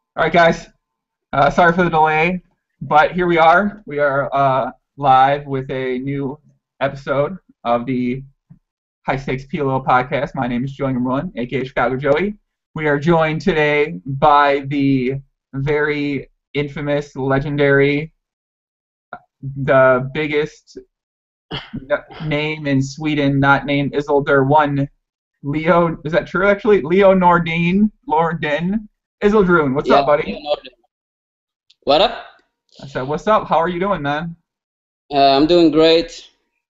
All right, guys. Sorry for the delay, but here we are. We are live with a new episode of the High Stakes PLO podcast. My name is Joey Rumlin, aka Chicago Joey. We are joined today by the very infamous, legendary, the biggest name in Sweden, not named Isildur one. Leo, is that true? Actually, Leo Nordin, Isildrun. What's Yeah, up, buddy? Leonardo. What up? I said, what's up? How are you doing, man? I'm doing great.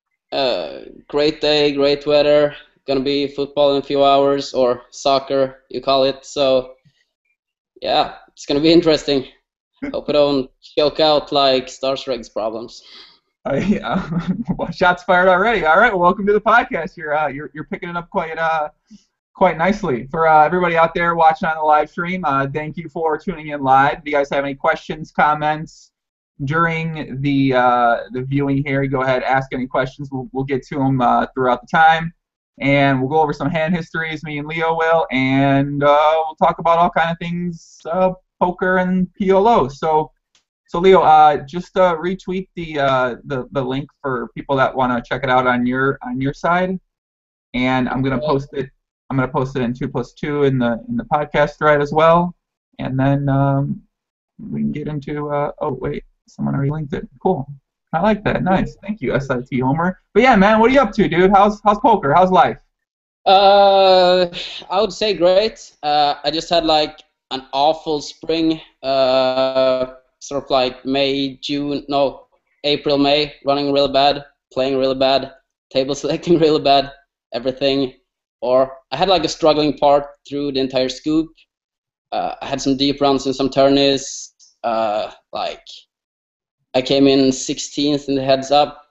Great day, great weather. Gonna be football in a few hours, or soccer, you call it. So, yeah, it's gonna be interesting. Hope I don't choke out like Star's problems. Yeah. Well, shots fired already. All right, well, welcome to the podcast. You're picking it up quite nicely. For everybody out there watching on the live stream, thank you for tuning in live. Do you guys have any questions, comments during the viewing here? Go ahead, ask any questions. We'll get to them throughout the time, and we'll go over some hand histories. Me and Leo will, and we'll talk about all kind of things, poker and PLO. So Leo, just retweet the link for people that want to check it out on your side, and I'm gonna Uh, post it. I'm gonna post it in 2+2 in the podcast thread as well, and then we can get into. Oh wait, someone already linked it. Cool. I like that. Nice. Thank you, SIT Homer. But yeah, man, what are you up to, dude? How's poker? How's life? uh, I would say great. I just had like an awful spring. Sort of like May, June, no, April, May, running really bad, playing really bad, table selecting really bad, everything. Or I had like a struggling part through the entire scoop. I had some deep runs in some tourneys. Like I came in 16th in the heads up,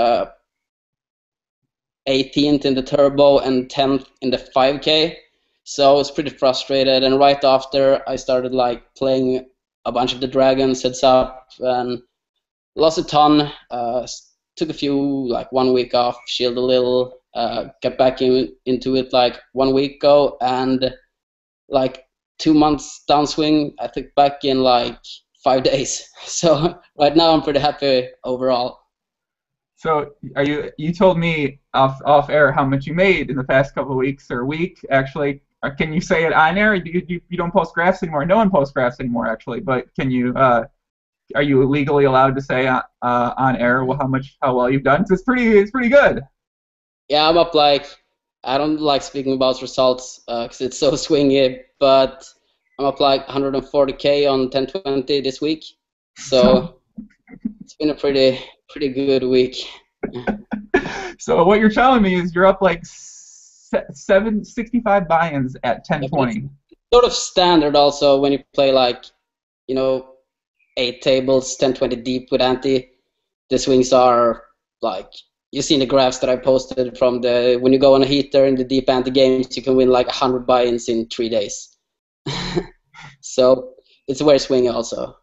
18th in the turbo, and 10th in the 5K. So I was pretty frustrated. And right after, I started like playing a bunch of the dragons heads up and lost a ton. Took a few like 1 week off, chilled a little, got back into it like 1 week ago, and like 2 months downswing, I took back in like 5 days. So right now I'm pretty happy overall. So you told me off air how much you made in the past couple of weeks or week actually. Can you say it on air? You don't post graphs anymore. No one posts graphs anymore actually. But can you are you legally allowed to say on air how well you've done? 'Cause it's pretty good. Yeah, I'm up like I don't like speaking about results because it's so swingy, but I'm up like 140K on 1020 this week. So So it's been a pretty good week. so what you're telling me is you're up like 765 buy-ins at Yeah, but it's 1020. sort of standard also when you play like, you know, 8 tables, 1020 deep with ante. The swings are like you've seen the graphs that I posted from the when you go on a heater in the deep ante games, you can win like 100 buy-ins in 3 days. So it's very swingy also.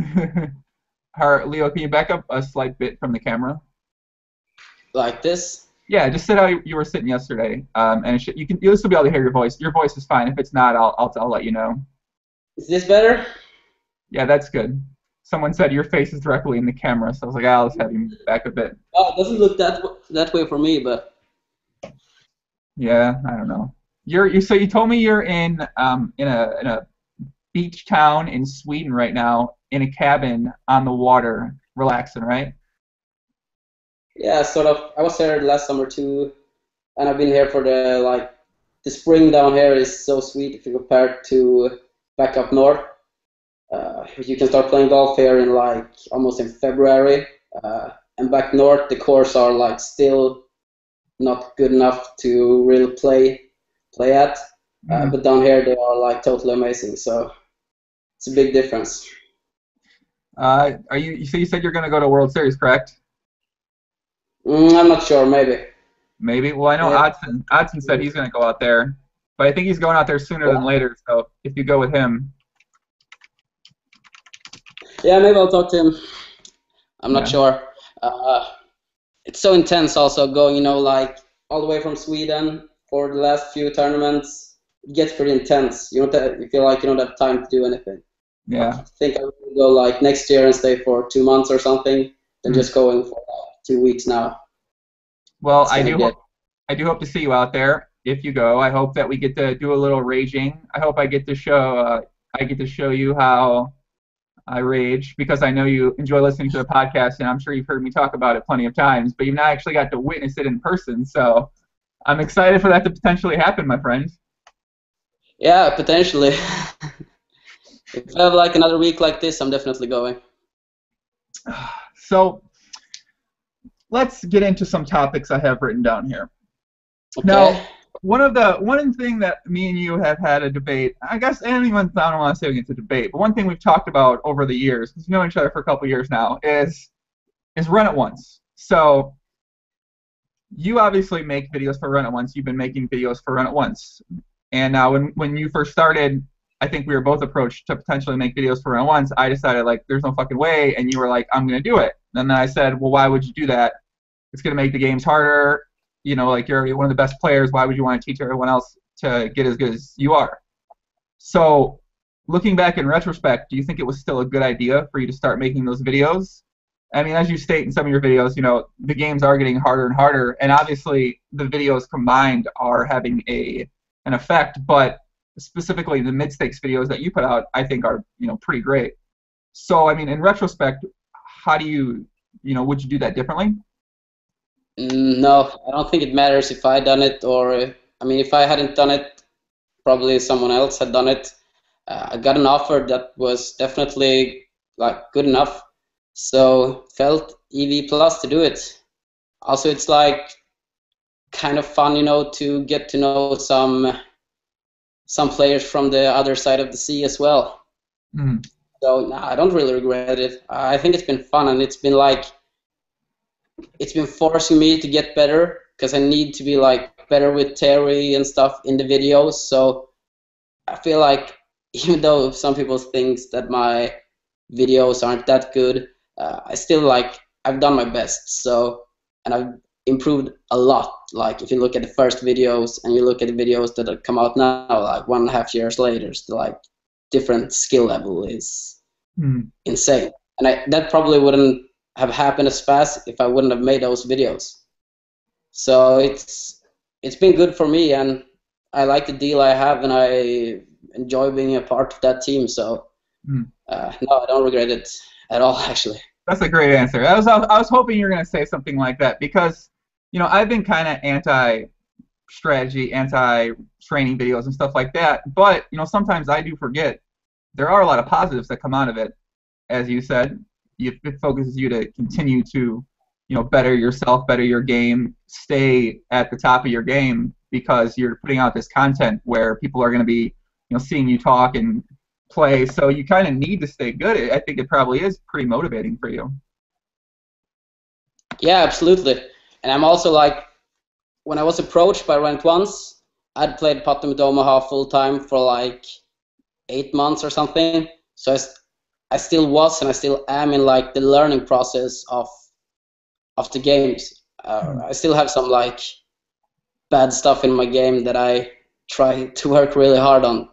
Leo, can you back up a slight bit from the camera? Like this. Yeah, just sit how you were sitting yesterday, and you'll still be able to hear your voice. Your voice is fine. If it's not, I'll let you know. Is this better? Yeah, that's good. Someone said your face is directly in the camera, so I was like, I'll just have you back a bit. Oh, it doesn't look that way for me, but Yeah, I don't know. So you told me you're in a beach town in Sweden right now, in a cabin on the water, relaxing, right? yeah, sort of. I was here last summer too, and I've been here for the spring down here is so sweet if you compare it to back up north. You can start playing golf here in like almost in February, and back north the course are like still not good enough to really play at. Mhm. But down here they are like totally amazing. So it's a big difference. Are you? So you said you're going to go to World Series, correct? I'm not sure. Maybe. Maybe. Well, I know Yeah. Odson said he's going to go out there, but I think he's going out there sooner than later. So if you go with him, Yeah, maybe I'll talk to him. I'm not yeah. sure. Uh, it's so intense also going, like all the way from Sweden for the last few tournaments. It gets pretty intense. You feel like you don't have time to do anything. Yeah. I think I will go like next year and stay for 2 months or something, then just going for 2 weeks now. Well, I do hope to see you out there if you go. I hope that we get to do a little raging. I hope I get to show you how I rage, because I know you enjoy listening to the podcast, and I'm sure you've heard me talk about it plenty of times, but you've not actually got to witness it in person. So I'm excited for that to potentially happen, my friend. Yeah, potentially. If I have like another week like this, I'm definitely going. So let's get into some topics I have written down here. Okay. Now, one thing that me and you have had a debate, I guess I don't want to say it's a debate, but one thing we've talked about over the years, because we've known each other for a couple of years now, is Run It Once. So you obviously make videos for Run It Once. You've been making videos for Run It Once. And now when you first started, I think we were both approached to potentially make videos for Run It Once. I decided, like, there's no fucking way, and you were like, I'm going to do it. And then I said, well, why would you do that? It's going to make the games harder. You know, like, you're already one of the best players. Why would you want to teach everyone else to get as good as you are? So looking back in retrospect, do you think it was still a good idea for you to start making those videos? I mean, as you state in some of your videos, you know, the games are getting harder and harder, and obviously the videos combined are having an effect, but specifically the mid-stakes videos that you put out, I think are, you know, pretty great. So, I mean, in retrospect, how do you, would you do that differently? No, I don't think it matters if I done it or, I mean, if I hadn't done it, probably someone else had done it. I got an offer that was definitely like good enough, so felt EV plus to do it. Also, it's like kind of fun, to get to know some players from the other side of the sea as well. Mm. So no, I don't really regret it. I think it's been fun, and it's been forcing me to get better, because I need to be like better with Terry and stuff in the videos. So I feel like even though some people think that my videos aren't that good, I still I've done my best. So, and I've improved a lot. Like, if you look at the first videos and you look at the videos that have come out now, like 1.5 years later, still like different skill level is insane. And that probably wouldn't have happened as fast if I wouldn't have made those videos. So it's been good for me, and I like the deal I have, and I enjoy being a part of that team. So no, I don't regret it at all, actually. That's a great answer. I was hoping you were going to say something like that, because I've been kind of anti-strategy, anti-training videos and stuff like that. But sometimes I do forget there are a lot of positives that come out of it. As you said, it focuses you to continue to better yourself, better your game, stay at the top of your game, because you're putting out this content where people are going to be seeing you talk and play. So you kind of need to stay good. I think it probably is pretty motivating for you. Yeah, absolutely. And I'm also when I was approached by Run It Once, I'd played Pot with Omaha full time for 8 months or something. So I still was, and I still am in the learning process of the games. I still have some bad stuff in my game that I try to work really hard on.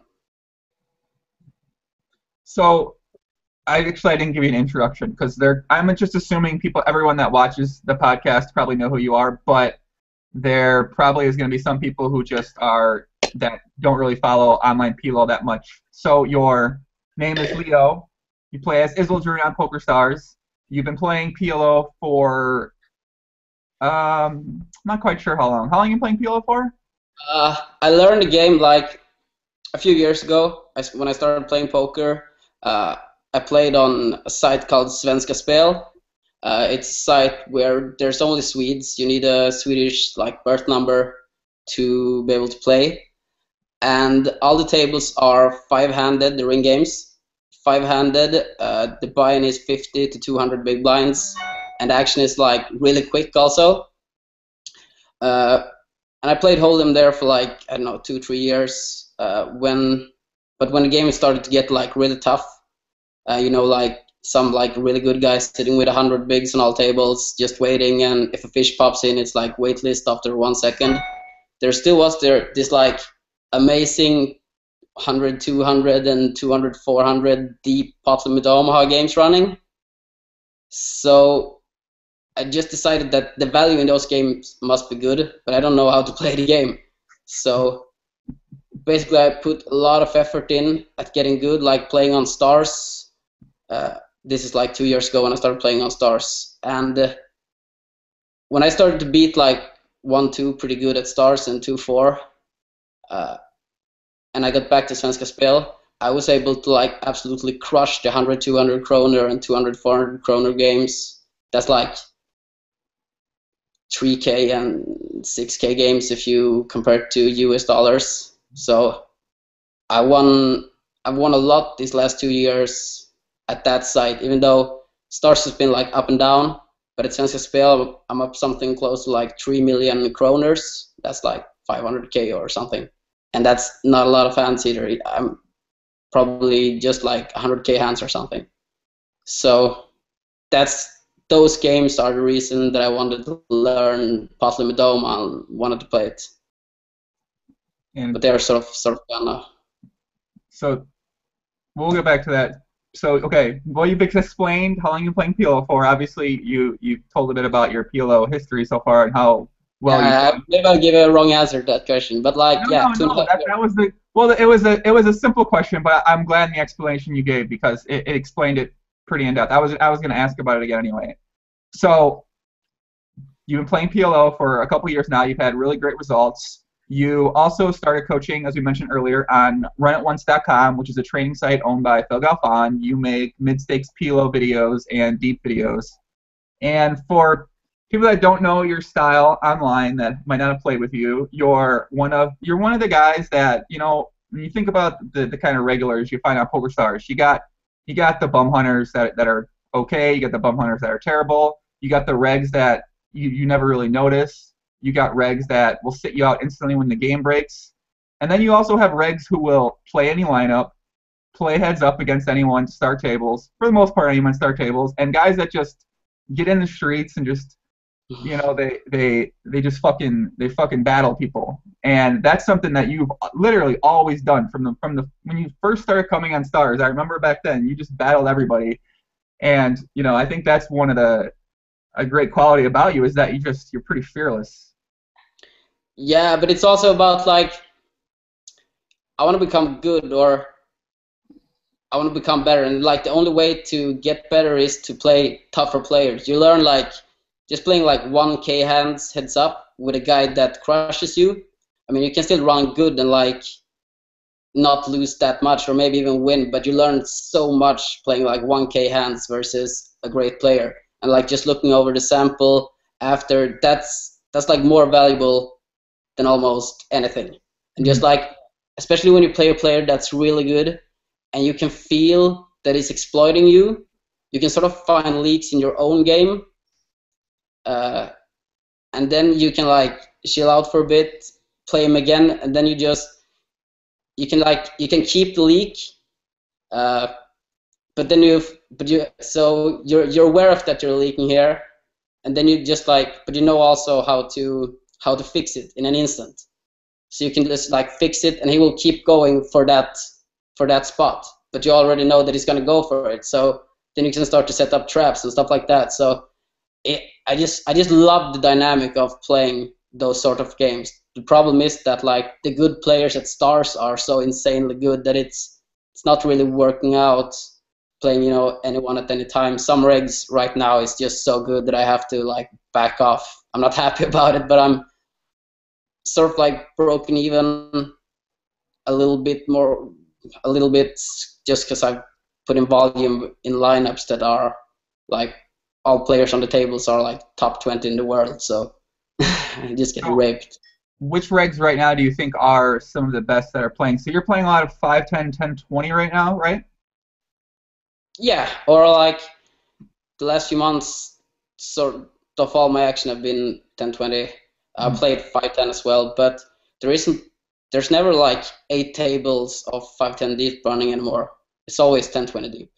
So I didn't give you an introduction, because I'm just assuming everyone that watches the podcast probably know who you are, but there probably is going to be some people who just that don't really follow online PLO that much. So your name is Leo. You play as Isildur on PokerStars. You've been playing PLO for I'm not quite sure how long. How long have you been playing PLO for? I learned the game a few years ago. When I started playing poker, I played on a site called Svenska Spel. It's a site where there's only Swedes. You need a Swedish birth number to be able to play. And all the tables are 5-handed, the ring games. 5-handed, the buy-in is 50 to 200 big blinds, and action is really quick also. And I played Hold'em there for 2-3 years. But when the game started to get really tough, some really good guys sitting with 100 bigs on all tables, just waiting, and if a fish pops in, it's waitlist after 1 second. There still was this amazing 100, 200, and 200, 400 deep Pot Limit Omaha games running. So I just decided that the value in those games must be good, but I don't know how to play the game. So basically, I put a lot of effort in at getting good, like playing on stars. This is like 2 years ago when I started playing on stars. And when I started to beat like 1-2 pretty good at stars and 2-4, and I got back to Svenska Spel, I was able to like absolutely crush the 100, 200 kroner and 200, 400 kroner games. That's like 3K and 6K games if you compare it to US dollars. So I've won a lot these last 2 years at that site, even though stars has been like up and down. But at Svenska Spel, I'm up something close to like 3 million kroners. That's like 500K or something. And that's not a lot of hands either. I'm probably just like 100K hands or something. So those games are the reason that I wanted to learn Pot Limit Omaha and wanted to play it. But they're sort of gone now. So we'll get back to that. So okay, well, you've explained how long you've been playing PLO for. Obviously, you told a bit about your PLO history so far and how well. Maybe I'll give a wrong answer to that question, but like that was the it was a simple question, but I'm glad in the explanation you gave because it explained it pretty in depth. I was going to ask about it again anyway. So you've been playing PLO for a couple years now. You've had really great results. You also started coaching, as we mentioned earlier, on RunItOnce.com, which is a training site owned by Phil Galfond. You make mid-stakes PLO videos and deep videos. And for people that don't know your style online that might not have played with you, you're one of the guys that, you know, when you think about the kind of regulars you find on PokerStars, you got the bum hunters that are okay, you got the bum hunters that are terrible, you got the regs that you never really notice. You got regs that will sit you out instantly when the game breaks. And then you also have regs who will play any lineup, play heads up against anyone to start tables, for the most part anyone start tables, and guys that just get in the streets and just, you know, they just fucking battle people. And that's something that you've literally always done from the when you first started coming on Stars. I remember back then you just battled everybody. And, you know, I think that's one of a great quality about you is that you're pretty fearless. Yeah, but it's also about like I want to become good or I want to become better, and like the only way to get better is to play tougher players. You learn like just playing like 1K hands heads up with a guy that crushes you. I mean, you can still run good and like not lose that much or maybe even win, but you learn so much playing like 1K hands versus a great player. And like just looking over the sample after, that's like more valuable than almost anything. And just like, especially when you play a player that's really good and you can feel that he's exploiting you, you can sort of find leaks in your own game, and then you can like chill out for a bit, play him again, and then you can keep the leak, but you're aware of that you're leaking here, and then you just like, but you know also how to fix it in an instant. So you can just like fix it, and he will keep going for that spot. But you already know that he's gonna go for it. So then you can start to set up traps and stuff like that. So I just love the dynamic of playing those sort of games. The problem is that like the good players at Stars are so insanely good that it's not really working out playing, you know, anyone at any time. Some regs right now is just so good that I have to like back off. I'm not happy about it, but I'm sort of like broken even a little bit just because I've put in volume in lineups that are like all players on the tables are like top 20 in the world, so I just get raped. Which regs right now do you think are some of the best that are playing? So you're playing a lot of 5, 10, 10, 20 right now, right? Yeah, or like the last few months, sort of all my action have been 10, 20. I played 5, 10 as well, but there's never like 8 tables of 5, 10 deep running anymore. It's always 10, 20 deep.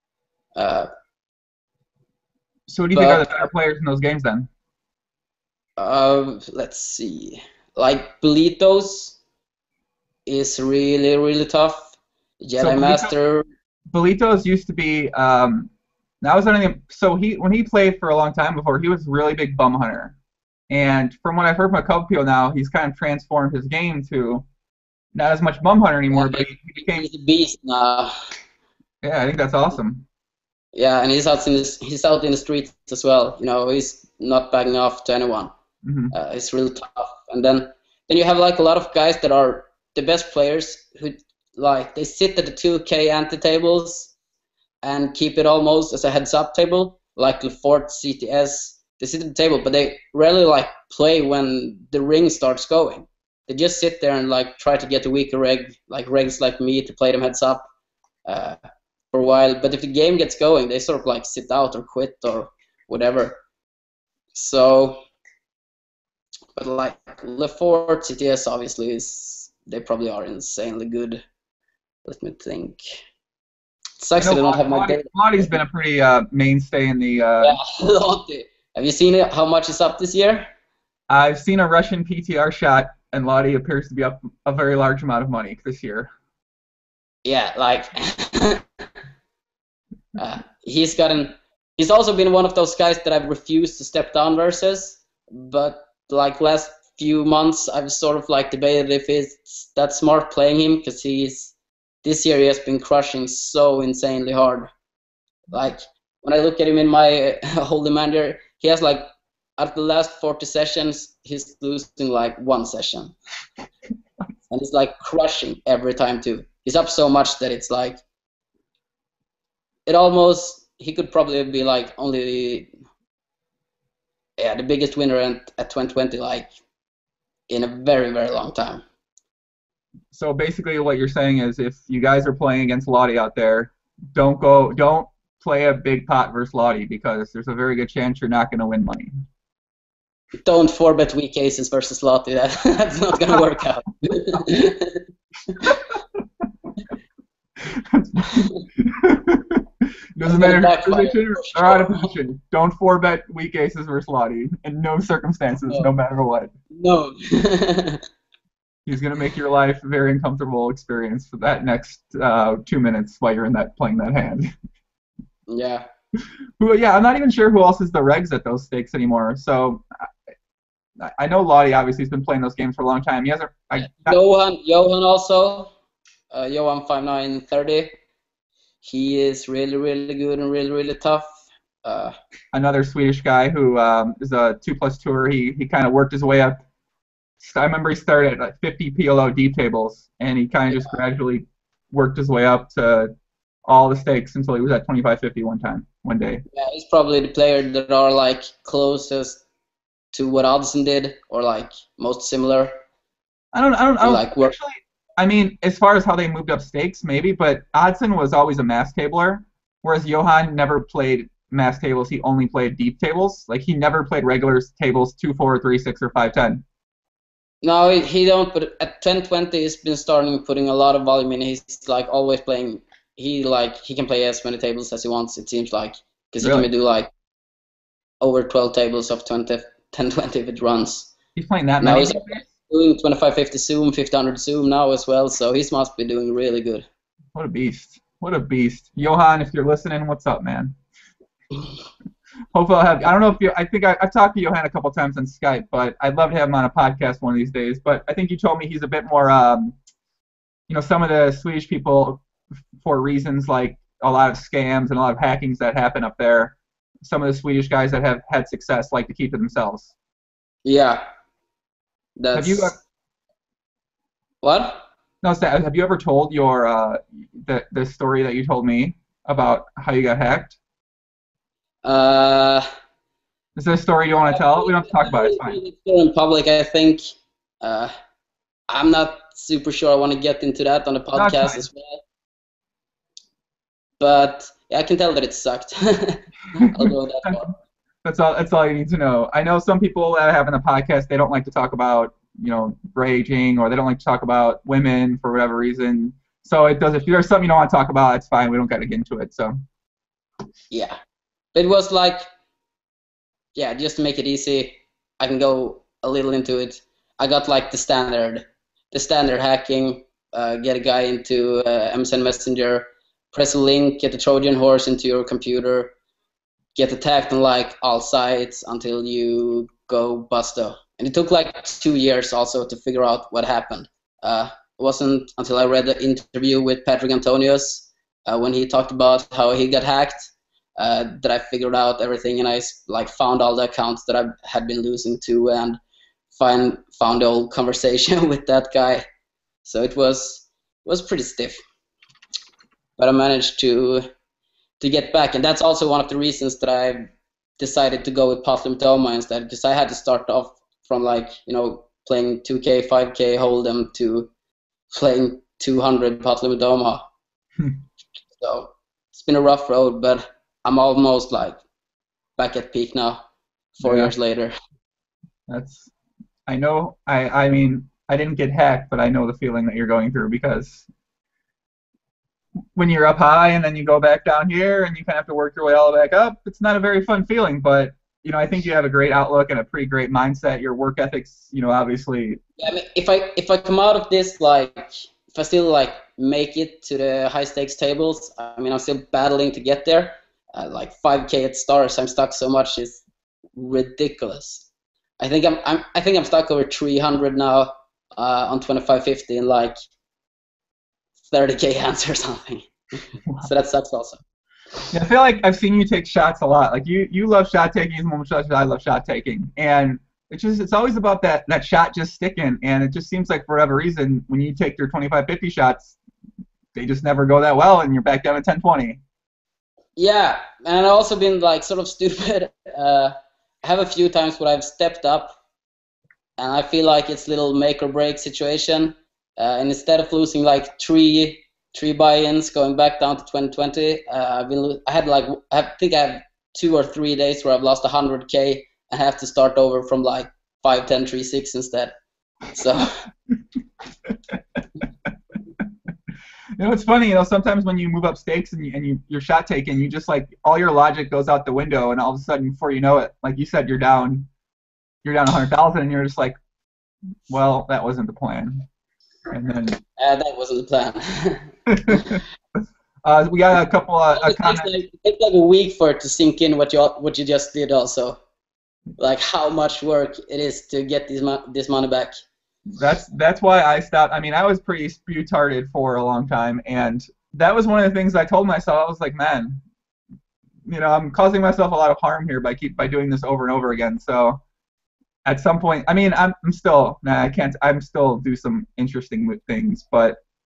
So who do you think are the better players in those games then? Let's see. Like Belitos, is really, really tough. So Jedi Master. Belito's used to be that was anything. So when he played for a long time before, he was really big bum hunter. And from what I've heard from a couple people now, he's kind of transformed his game to not as much bum hunter anymore, but he became. He's a beast now. Yeah, I think that's awesome. Yeah, and he's out in the streets as well. You know, he's not backing off to anyone. Mm-hmm. It's really tough. And then you have like a lot of guys that are the best players who like they sit at the 2K ante tables and keep it almost as a heads-up table, like LeFort, CTS. They sit at the table, but they rarely like play when the ring starts going. They just sit there and like try to get a weaker reg, like regs like me, to play them heads up for a while. But if the game gets going, they sort of like sit out or quit or whatever. So, but like LeFort, CTS obviously they probably are insanely good. Let me think. It sucks that I don't have my data. Lottie's been a pretty mainstay in the. Yeah, Lottie. Have you seen how much is up this year? I've seen a Russian PTR shot, and Lottie appears to be up a very large amount of money this year. Yeah, like he's also been one of those guys that I've refused to step down versus, but like last few months I've sort of like debated if it's that smart playing him, because this year he has been crushing so insanely hard. Like when I look at him in my Holy Manager, he has like out of the last 40 sessions he's losing like one session, and he's like crushing every time too. He's up so much that it's like he could probably be like only the biggest winner at 2020 like in a very, very long time. So basically what you're saying is if you guys are playing against Lottie out there, don't play a big pot versus Lottie, because there's a very good chance you're not going to win money. Don't 4-bet weak aces versus Lottie. That's not going to work out. Doesn't matter if you're in position or out of position. Don't 4-bet weak aces versus Lottie in no circumstances, no matter what. No. He's gonna make your life a very uncomfortable experience for that next 2 minutes while you're playing that hand. Yeah. Yeah, I'm not even sure who else is the regs at those stakes anymore. So I know Lottie obviously has been playing those games for a long time. He hasn't. Johan also. Johan 5930. He is really, really good and really, really tough. Another Swedish guy who is a 2+ tour. He kind of worked his way up. I remember he started at like 50 PLO deep tables, and he kind of just gradually worked his way up to all the stakes until he was at 25-50 one day. Yeah, he's probably the player that are like closest to what Oddson did, or like most similar. I don't like actually. I mean, as far as how they moved up stakes, maybe, but Oddson was always a mass tabler, whereas Johan never played mass tables. He only played deep tables. Like, he never played regular tables 2, 4, 3, 6, or 5, 10. No, he don't. But at 10-20, he's been starting putting a lot of volume in. He's like always playing. He can play as many tables as he wants. It seems like, because he can do like over 12 tables of 10-20 if it runs. He's playing that many. Doing 25-50 zoom, 1500 zoom now as well, so he must be doing really good. What a beast. What a beast. Johan, if you're listening, what's up, man? Hopefully I'll have, I don't know if you, I think I've talked to Johan a couple times on Skype, but I'd love to have him on a podcast one of these days. But I think you told me he's a bit more, some of the Swedish people, for reasons like a lot of scams and a lot of hackings that happen up there, some of the Swedish guys that have had success like to keep to themselves. Yeah. Have you what? No, have you ever told your the story that you told me about how you got hacked? Is there a story you want to tell? We don't have to talk about it. It's fine. In public, I think. I'm not super sure I want to get into that on the podcast as well. But yeah, I can tell that it sucked. I'll go with that one. That's all you need to know. I know some people that have in a podcast, they don't like to talk about, raging, or they don't like to talk about women for whatever reason. So if there's something you don't want to talk about, it's fine. We don't got to get into it. So. Yeah. It was like, just to make it easy, I can go a little into it. I got like the standard hacking, get a guy into MSN Messenger, press a link, get the Trojan horse into your computer, get attacked on like all sides until you go busto. And it took like 2 years also to figure out what happened. It wasn't until I read the interview with Patrick Antonius when he talked about how he got hacked that I figured out everything, and I like found all the accounts that I had been losing to, and found the old conversation with that guy. So it was pretty stiff, but I managed to get back, and that's also one of the reasons that I decided to go with Pot Limit Doma instead, because I had to start off from like, you know, playing 2K, 5K Hold'em to playing 200 Pot Limit Doma. So it's been a rough road, but I'm almost like back at peak now, 4 years later. I know, I mean, I didn't get hacked, but I know the feeling that you're going through, because when you're up high and then you go back down here and you kind of have to work your way all the way back up, it's not a very fun feeling. But, you know, I think you have a great outlook and a pretty great mindset. Your work ethics, you know, obviously. Yeah, I mean, if I come out of this, like, if I still like make it to the high stakes tables, I mean, I'm still battling to get there. Like 5K at stars, I'm stuck so much, it's ridiculous. I think I'm stuck over 300 now on 2550 in like 30K hands or something. Wow. So that sucks also. Yeah, I feel like I've seen you take shots a lot. Like you love shot taking as much as I love shot taking, and it's always about that shot just sticking. And it just seems like for whatever reason, when you take your 25-50 shots, they just never go that well, and you're back down to 10-20. Yeah, and I've also been like sort of stupid. I have a few times where I've stepped up, and I feel like it's a little make or break situation. And instead of losing like three buy-ins, going back down to 2020, I think I have 2 or 3 days where I've lost 100K and have to start over from like 5, 10, 3, 6 instead. So. You know, it's funny. You know, sometimes when you move up stakes and you're shot taking, you just like all your logic goes out the window, and all of a sudden, before you know it, like you said, you're down 100,000, and you're just like, well, that wasn't the plan. And then that wasn't the plan. We got a couple of comments. It takes like a week for it to sink in what you just did. Also, like how much work it is to get this money back. That's why I stopped. I mean, I was pretty spew-tarded for a long time, and that was one of the things I told myself. I was like, man, you know, I'm causing myself a lot of harm here by doing this over and over again. So at some point, I mean, I'm still do some interesting things, but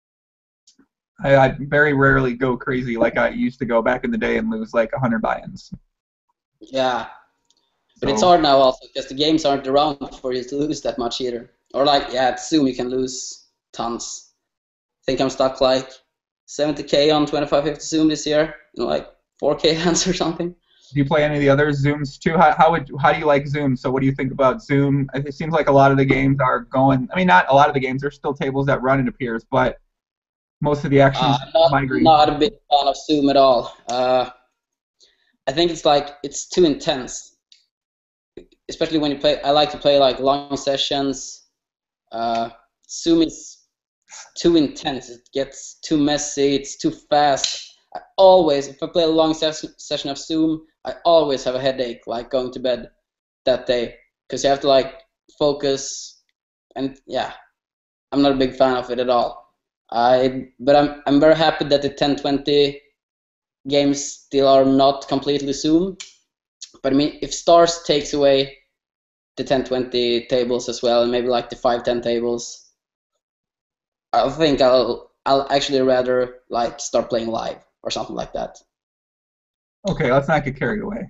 I very rarely go crazy like I used to go back in the day and lose like 100 buy-ins. Yeah, but it's hard now also because the games aren't around for you to lose that much either. Or like, yeah, at Zoom you can lose tons. I think I'm stuck like 70K on 2550 Zoom this year, you know, like 4K hands or something. Do you play any of the other Zooms too? How do you like Zoom? So what do you think about Zoom? It seems like a lot of the games are going. I mean, not a lot of the games. There's still tables that run, it appears, but most of the actions migrate. I'm not a big fan of Zoom at all. I think it's too intense, especially when you play. I like to play like long sessions. Zoom is too intense. It gets too messy. It's too fast. If I play a long session of Zoom, I always have a headache, like going to bed that day, because you have to like focus, and yeah, I'm not a big fan of it at all. But I'm very happy that the 1020 games still are not completely Zoom. But I mean, if Stars takes away the 1020 tables as well, and maybe like the 510 tables, I think I'll actually rather like start playing live or something like that. Okay, let's not get carried away.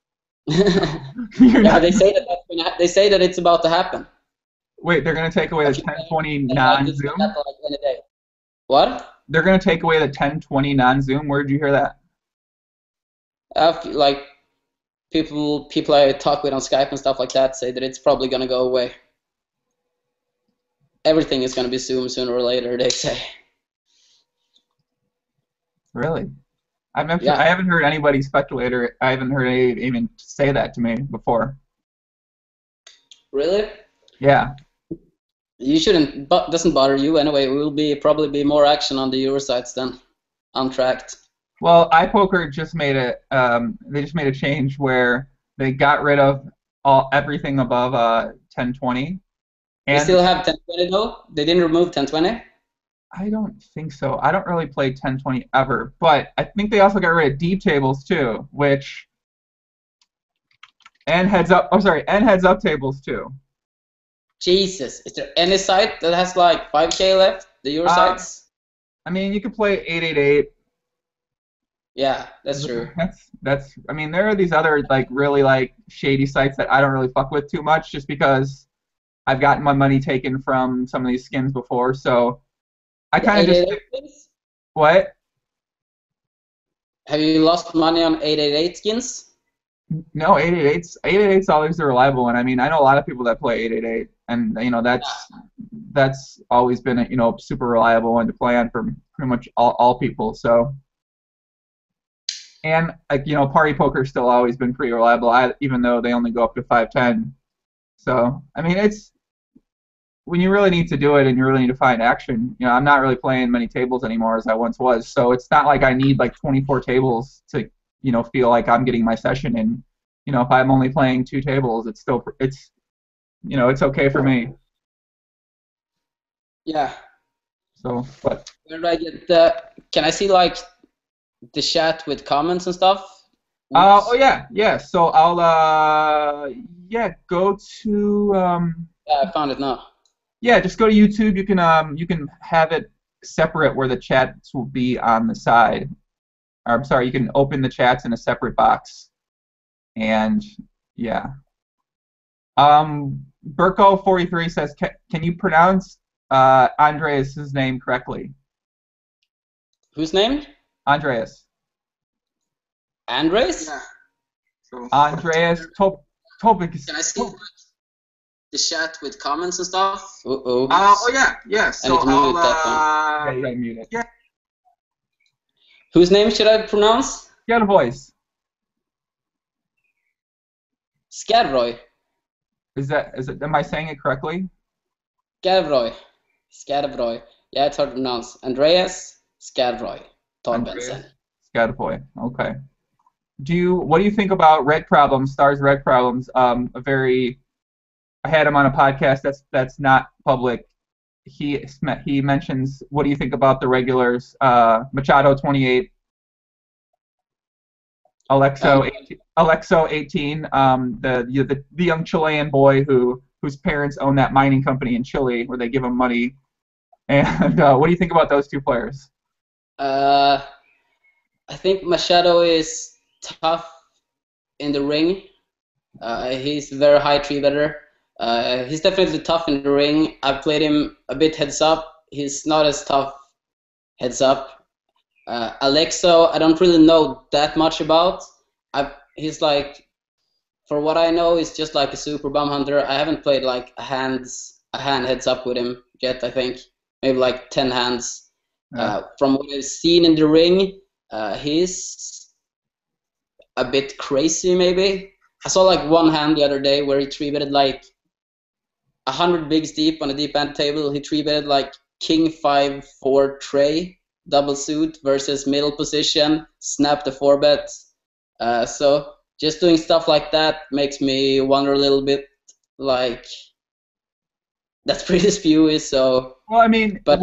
They say that it's about to happen. Wait, they're gonna take away the 1020 non-Zoom? What? They're gonna take away the 1020 non-Zoom? Where did you hear that? Like people I talk with on Skype and stuff like that say that it's probably gonna go away. Everything is gonna be Zoom sooner or later, they say. Really? I haven't heard anybody speculate, or I haven't heard anybody even say that to me before. Really? Yeah. You shouldn't, but doesn't bother you anyway. It will be probably be more action on the Euro sites than untracked. Well, iPoker just made it. They just made a change where they got rid of everything above 1020. They And still have 1020 though. They didn't remove 1020. I don't think so. I don't really play 1020 ever, but I think they also got rid of deep tables too, which and heads up. Oh, sorry, and heads up tables too. Jesus, is there any site that has like 5K left? The Euro sites? I mean, you could play 888. Yeah, that's true. That's. I mean, there are these other like really like shady sites that I don't really fuck with too much, just because I've gotten my money taken from some of these skins before, so I kind of just. What? Have you lost money on 888 skins? No, 888's always the reliable one. I mean, I know a lot of people that play 888, and you know that's always been a super reliable one to play on for pretty much all people. So, and like Party Poker's still always been pretty reliable, even though they only go up to 510. So, I mean, it's when you really need to do it and you really need to find action. I'm not really playing many tables anymore as I once was, so it's not like I need like 24 tables to feel like I'm getting my session in. If I'm only playing 2 tables, it's okay for me. Yeah. So, but where do I get the? Can I see like the chat with comments and stuff? oh yeah. So I'll go to Yeah, I found it now. Yeah, just go to YouTube. You can have it separate where the chats will be on the side. Or, I'm sorry, you can open the chats in a separate box. And yeah. Burko43 says, can you pronounce Andreas' name correctly? Whose name? Andreas. Andres? Yeah. So, Andreas Topik. Can I see the chat with comments and stuff? Oh yeah. So I need to mute that one. Yeah, you gotta mute it. Yeah. Whose name should I pronounce? Get a voice. Skadroy. Is it? Am I saying it correctly? Skadroy. Yeah, it's hard to pronounce. Andreas Skadroy. Torbensen. Skadroy. Okay. What do you think about Red Problems? Stars Red Problems. I had him on a podcast that's not public. He mentions, what do you think about the regulars? Machado 28, Alexo 18, the young Chilean boy whose parents own that mining company in Chile where they give him money. And what do you think about those 2 players? I think Machado is tough in the ring. He's a very high tree better. He's definitely tough in the ring. I played him a bit heads up. He's not as tough heads up. Alexo, I don't really know that much about. He's like, for what I know, he's just like a super bum hunter. I haven't played like a hand heads up with him yet. I think maybe like 10 hands. Yeah. From what I've seen in the ring, he's a bit crazy maybe. I saw like one hand the other day where he 3-betted like 100 bigs deep on a deep end table. He 3-betted like king 5-4 tray double suit versus middle position, snapped the 4-bet. So just doing stuff like that makes me wonder a little bit, like, that's pretty spewy. So well, I mean, but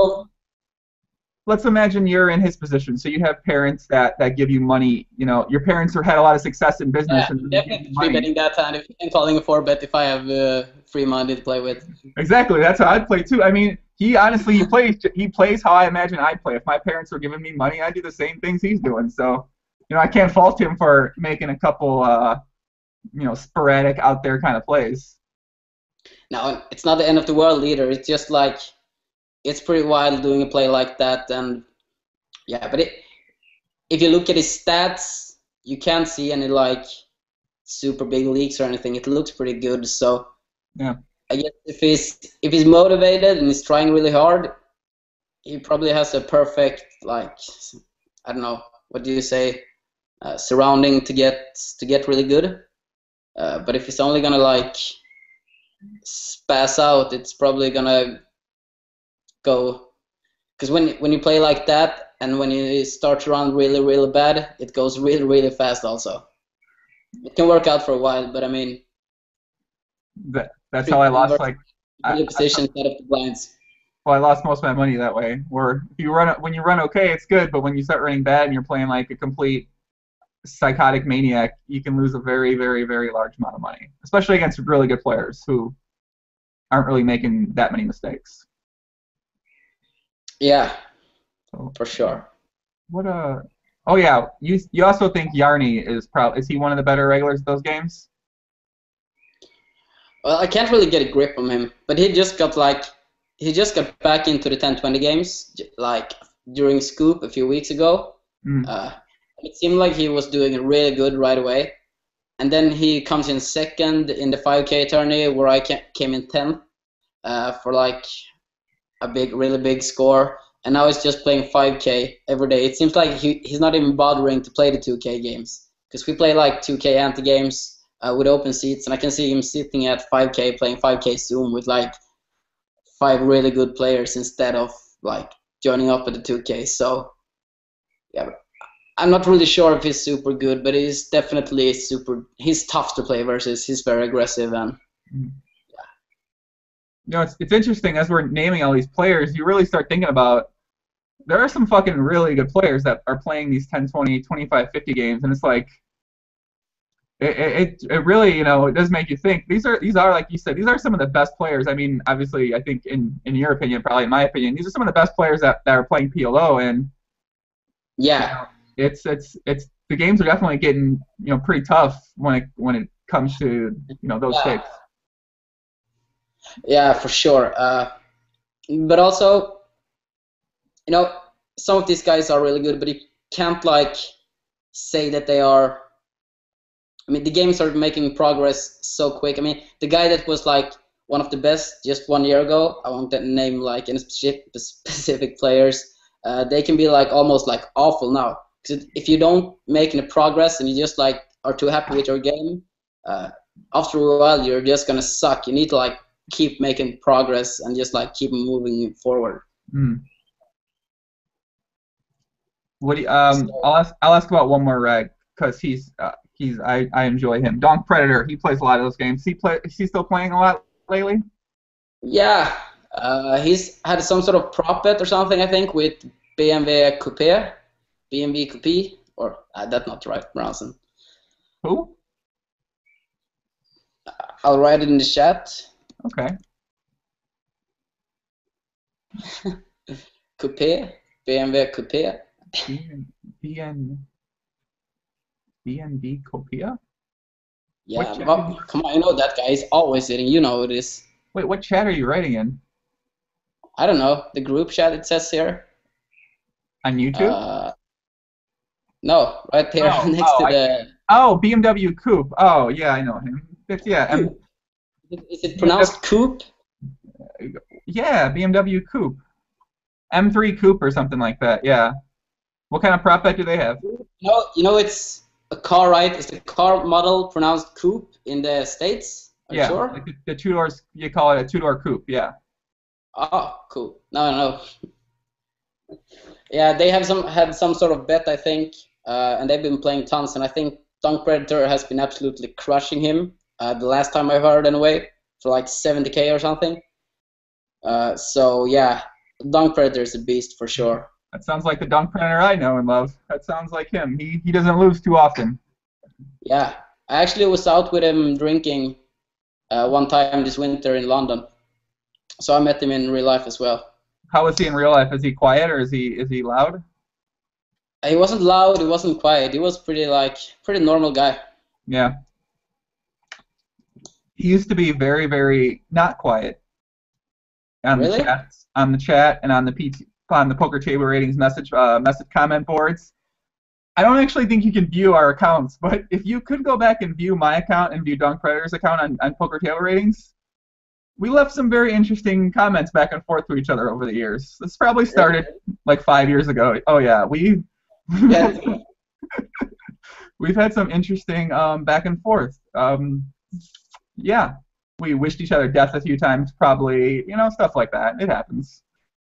let's imagine you're in his position. So you have parents that give you money. Your parents had a lot of success in business. Yeah, and definitely 3-betting that hand and calling a 4-bet if I have free money to play with. Exactly, that's how I'd play too. I mean, he honestly he plays how I imagine I'd play. If my parents were giving me money, I'd do the same things he's doing. So, I can't fault him for making a couple sporadic out there kind of plays. No, it's not the end of the world either. It's just like, it's pretty wild doing a play like that. And yeah, but if you look at his stats, you can't see any like super big leaks or anything. It looks pretty good. So yeah, I guess if he's motivated and he's trying really hard, he probably has a perfect, like, I don't know, what do you say, surrounding to get really good. But if he's only gonna like spaz out, it's probably gonna go. Because when you play like that, and when you start to run really really bad, it goes really really fast. Also, it can work out for a while, but I mean, That's how I lost like really position set up the blinds. well, I lost most of my money that way. Where if you run when you run okay, it's good, but when you start running bad and you're playing like a complete psychotic maniac, you can lose a very very very large amount of money, especially against really good players who aren't really making that many mistakes. Yeah, So for sure. what oh yeah, you also think Yarny is he one of the better regulars at those games? Well, I can't really get a grip on him, but he just got back into the 10-20 games like during Scoop a few weeks ago. Mm. It seemed like he was doing really good right away, and then he comes in second in the 5K tourney where I came in 10th for like a really big score. And now he's just playing 5K every day. It seems like he's not even bothering to play the 2K games because we play like 2K anti games with open seats, and I can see him sitting at 5K playing 5K Zoom with like 5 really good players instead of like joining up at the 2K. So yeah, I'm not really sure if he's super good, but he's definitely he's tough to play versus. He's very aggressive and. You know, it's interesting as we're naming all these players, you really start thinking about there are some fucking really good players that are playing these 10, 20, 25, 50 games, and it's like it really, you know, it does make you think. These are like you said, these are some of the best players. I mean, obviously, I think in your opinion, probably in my opinion, these are some of the best players that are playing PLO, and yeah, you know, it's the games are definitely getting, you know, pretty tough when it comes to, you know, those stakes. Yeah, for sure. But also, you know, some of these guys are really good, but you can't like say that they are. I mean, the games are making progress so quick. I mean, the guy that was like one of the best just 1 year ago, I won't name like any specific players. They can be like almost like awful now. Because if you don't make any progress and you just like are too happy with your game, after a while you're just gonna suck. You need to like keep making progress and just like keep moving forward. Mm. What do you, I'll ask about one more reg because I enjoy him. Donk Predator, he plays a lot of those games. Is he still playing a lot lately? Yeah, he's had some sort of prop bet or something, I think, with BMW Coupe, BMW Coupe, or that's not the right pronouncing. Who? I'll write it in the chat. Okay. Coupe, BMW Coupe. BNB Copia? Yeah, well, come on, you know that guy is always sitting. You know it is. Wait, what chat are you writing in? I don't know. The group chat it says here. On YouTube? No, right there next to the. Oh, BMW Coupe. Oh, yeah, I know him. Yeah. Is it pronounced coupe? Yeah, BMW Coupe. M3 Coupe or something like that. Yeah. What kind of prop bet do they have? You know, it's a car, right? It's a car model pronounced coupe in the States. Are you sure? Like the 2 doors. You call it a 2-door coupe. Yeah. Oh, cool. No. Yeah, they have had some sort of bet, I think, and they've been playing tons. And I think Donk Predator has been absolutely crushing him. The last time I heard, anyway, for like 70K or something. So yeah, Donk Predator is a beast for sure. That sounds like the Donk Predator I know and love. That sounds like him. He doesn't lose too often. Yeah, I actually was out with him drinking one time this winter in London. So I met him in real life as well. How is he in real life? Is he quiet or is he loud? He wasn't loud. He wasn't quiet. He was pretty normal guy. Yeah. He used to be very, very not quiet on really? the chat and on the Poker Table Ratings message comment boards. I don't actually think you can view our accounts, but if you could go back and view my account and view Donk Predator's account on Poker Table Ratings, we left some very interesting comments back and forth to each other over the years. This probably started like 5 years ago. Oh yeah, we've had some interesting back and forth. Yeah, we wished each other death a few times, probably, stuff like that. It happens.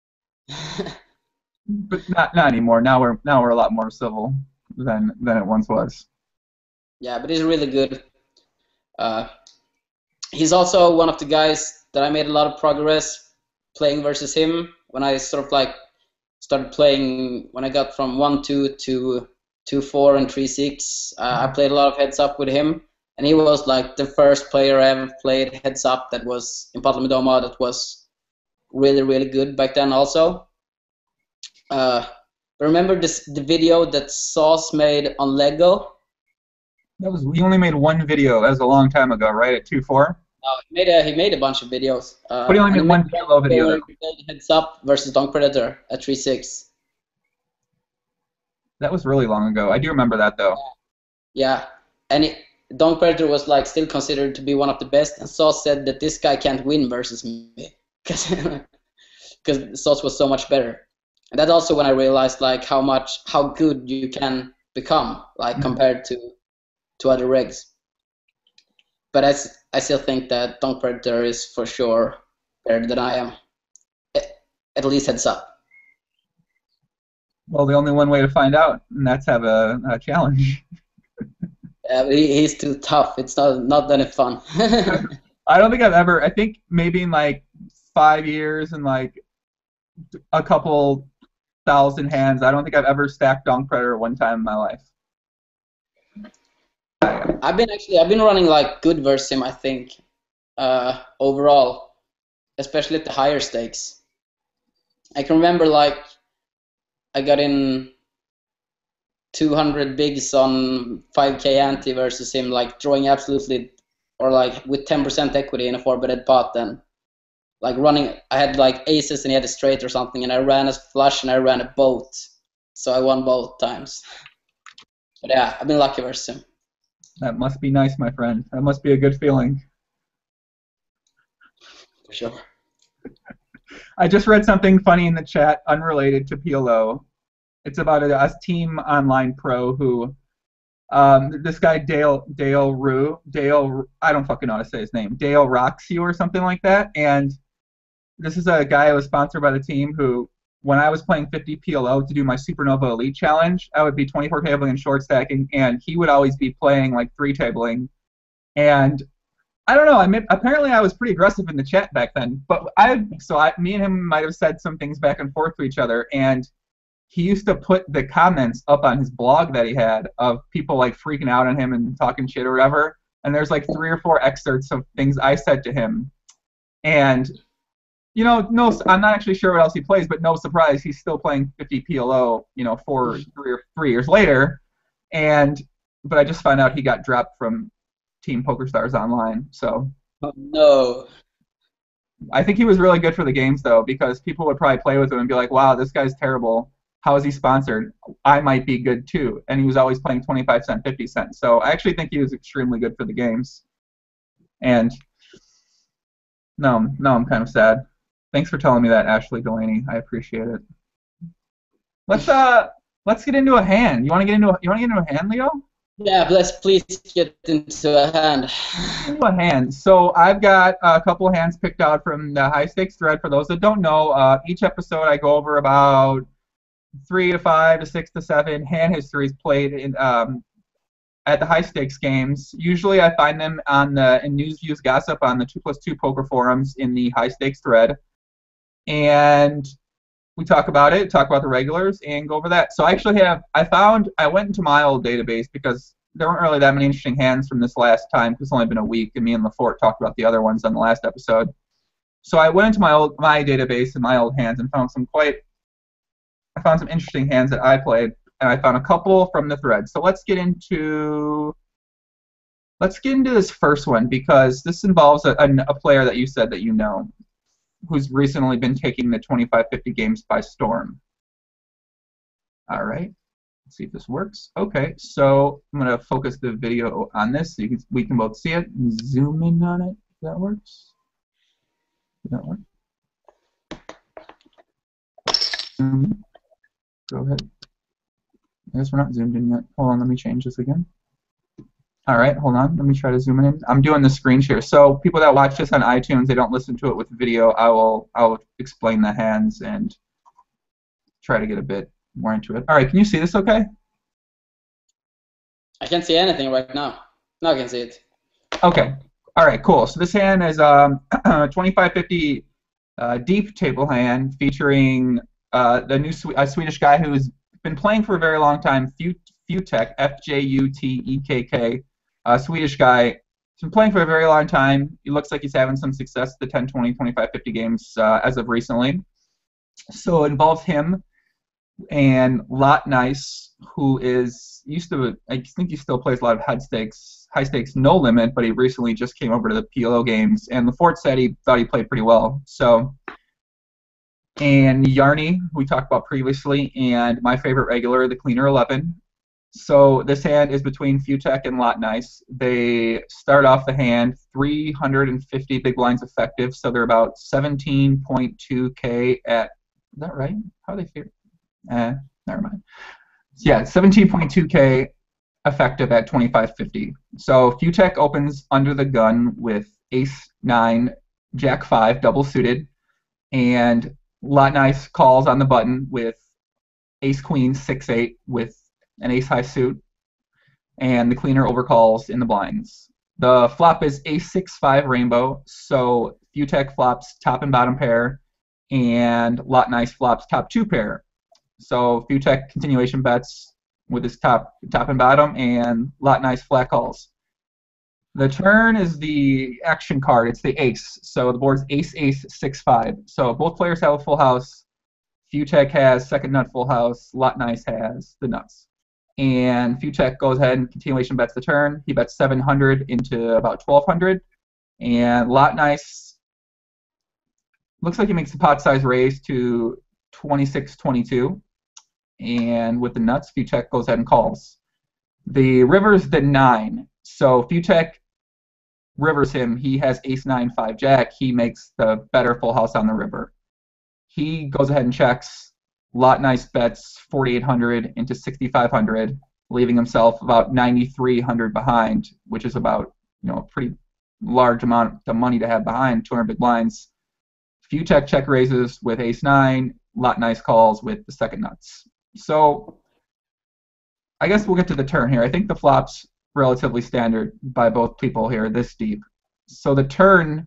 But not anymore. Now we're a lot more civil than it once was. Yeah, but he's really good. He's also one of the guys that I made a lot of progress playing versus him when I sort of like started playing when I got from 1-2 to 2-4 and 3-6. I played a lot of heads up with him, and he was like the first player I ever played heads up that was in Patlamidomma that was really, really good back then also. Remember the video that Sauce made on Lego? We only made one video. That was a long time ago, right? At 2-4. He made a bunch of videos. But he only made one PLO video. Where he played heads up versus Donk Predator at 3-6. That was really long ago. I do remember that though. Yeah, and Donk Predator was like still considered to be one of the best, and Sauce said that this guy can't win versus me because Sauce was so much better. And that's also when I realized like how good you can become like compared to other regs. But I still think that Donk Predator is for sure better than I am. At least heads up. Well, the only one way to find out, and that's have a challenge. Yeah, but he's too tough. It's not any fun. I don't think I've ever. I think maybe in like 5 years and like a couple thousand hands, I don't think I've ever stacked Donk Predator one time in my life. I've been running like good versus him, I think, overall, especially at the higher stakes. I can remember like I got in 200 bigs on 5k ante versus him, like drawing absolutely, or like with 10% equity in a 4-betted pot, and like running, I had like aces and he had a straight or something, and I ran a flush and I ran a boat, so I won both times. But yeah, I've been lucky versus him. That must be nice, my friend. That must be a good feeling. For sure. I just read something funny in the chat, unrelated to PLO. It's about a team online pro who, this guy Dale I don't fucking know how to say his name. Dale Rocks You or something like that. And this is a guy who was sponsored by the team who, when I was playing 50 PLO to do my Supernova Elite Challenge, I would be 24 tabling and short stacking, and he would always be playing like 3 tabling. And I don't know. Apparently I was pretty aggressive in the chat back then. But me and him might have said some things back and forth to each other, and he used to put the comments up on his blog that he had of people like freaking out on him and talking shit or whatever. And there's like 3 or 4 excerpts of things I said to him. And no, I'm not actually sure what else he plays, but no surprise, he's still playing 50 PLO, 3 years later. But I just found out he got dropped from Team PokerStars Online. So. Oh, no. I think he was really good for the games though, because people would probably play with him and be like, "Wow, this guy's terrible. How is he sponsored? I might be good too." And he was always playing 25 cent, 50 cent. So I actually think he was extremely good for the games. And no, I'm kind of sad. Thanks for telling me that, Ashley Delaney. I appreciate it. Let's get into a hand. You want to get into a hand, Leo? Yeah, let's please get into a hand. Into a hand. So I've got a couple of hands picked out from the high stakes thread. For those that don't know, each episode I go over about 3 to 5 to 6 to 7 hand histories played in at the high stakes games. Usually I find them in News Views Gossip on the 2+2 poker forums in the high stakes thread. And we talk about it, talk about the regulars, and go over that. So I went into my old database because there weren't really that many interesting hands from this last time because it's only been a week, and me and LaForte talked about the other ones on the last episode. So I went into my database and my old hands and found some interesting hands that I played, and I found a couple from the thread. So let's get into this first one because this involves a player that you said that you know, who's recently been taking the 25-50 games by storm. All right, let's see if this works. Okay, so I'm gonna focus the video on this so we can both see it and zoom in on it. If that works. Does that work? Go ahead. I guess we're not zoomed in yet. Hold on, let me change this again. All right, hold on. Let me try to zoom in. I'm doing the screen share. So people that watch this on iTunes, they don't listen to it with video. I'll explain the hands and try to get a bit more into it. All right, can you see this okay? I can't see anything right now. Now I can see it. Okay. All right, cool. So this hand is 2550 deep table hand featuring the new Swedish guy who's been playing for a very long time, Futek, F-J-U-T-E-K-K, Swedish guy. He's been playing for a very long time. He looks like he's having some success at the 10, 20, 25, 50 games as of recently. So it involves him and Lot Nice, who I think he still plays a lot of high stakes, no limit, but he recently just came over to the PLO games, and LaForte said he thought he played pretty well. So, and Yarny, we talked about previously, and my favorite regular, the Cleaner 11. So this hand is between Futek and Lot Nice. They start off the hand 350 big blinds effective, so they're about 17.2K at, is that right? How do they figure? Never mind. Yeah, 17.2K effective at 2550. So Futek opens under the gun with Ace 9, Jack 5, double suited, and Lot Nice calls on the button with Ace Queen 6-8 with an Ace High suit, and the Cleaner overcalls in the blinds. The flop is Ace 6-5 rainbow, so Futek flops top and bottom pair, and Lot Nice flops top 2 pair. So Futek continuation bets with his top and bottom, and Lot Nice flat calls. The turn is the action card. It's the ace. So the board's ace, ace, 6-5. So both players have a full house. Futek has second nut full house. Lot Nice has the nuts. And Futek goes ahead and continuation bets the turn. He bets 700 into about 1200. And Lot Nice looks like he makes the pot size raise to 26-22. And with the nuts, Futek goes ahead and calls. The river's the 9. So Futek rivers him. He has ace 9, 5 jack. He makes the better full house on the river. He goes ahead and checks. Lot Nice bets 4,800 into 6,500, leaving himself about 9,300 behind, which is about a pretty large amount of money to have behind 200 big blinds. Futek check raises with ace 9. Lot Nice calls with the second nuts. So I guess we'll get to the turn here. I think the flop's relatively standard by both people here, this deep. So the turn,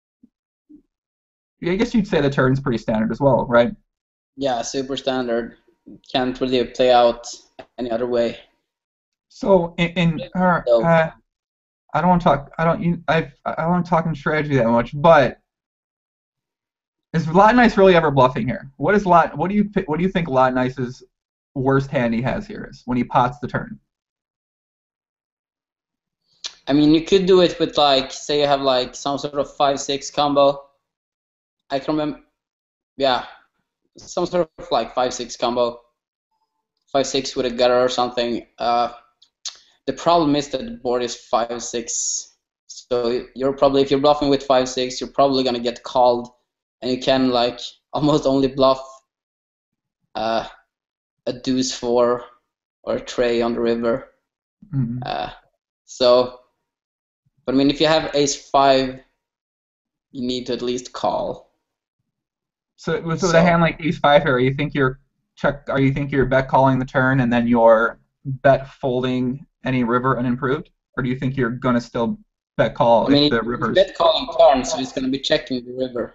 I guess you'd say the turn's pretty standard as well, right? Yeah, super standard. Can't really play out any other way. So I don't want to talk. I don't want to talk in strategy that much, but is Lot Nice really ever bluffing here? What do you think Lot Nice's worst hand he has here is when he pots the turn? I mean, you could do it with say you have some sort of 5-6 combo. I can remember, yeah, some sort of 5-6 combo, 5-6 with a gutter or something. The problem is that the board is 5-6, so you're probably, if you're bluffing with 5-6, you're probably gonna get called, and you can almost only bluff a deuce 4 or a tray on the river. Mm-hmm. But I mean, if you have ace 5, you need to at least call. So with a hand like ace 5 here, you think you're bet calling the turn and then you're bet folding any river unimproved, or do you think you're gonna still bet call if the river's bet calling turn, so he's gonna be checking the river.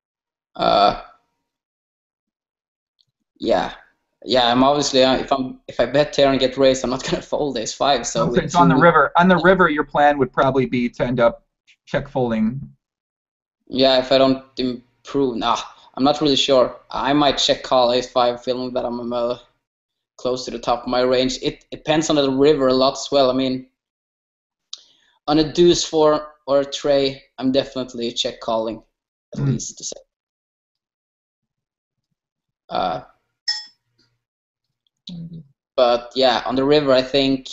Yeah, I'm obviously if I bet here and get raised, I'm not gonna fold ace 5. So it's on the river. On the river, your plan would probably be to end up check folding. Yeah, if I don't improve, I'm not really sure. I might check call ace 5, feeling that I'm close to the top of my range. It depends on the river a lot as well. I mean, on a deuce 4 or a tray, I'm definitely check calling, at least to say. But yeah, on the river, I think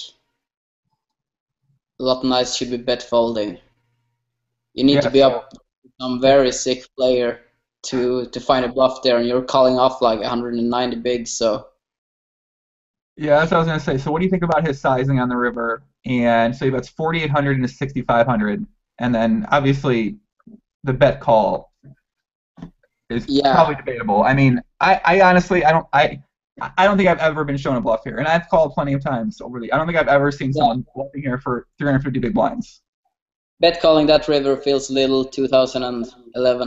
Lot Nice should be bet folding. You need to be up some very sick player to find a bluff there, and you're calling off 190 bigs, so Yeah, that's what I was gonna say. So what do you think about his sizing on the river? And so he bets 4,800 into 6,500, and then obviously the bet call is Yeah, probably debatable. I mean, I honestly I don't think I've ever been shown a bluff here, and I've called plenty of times over the. I don't think I've ever seen yeah. someone bluffing here for 350 big blinds. Bet calling that river feels little 2011.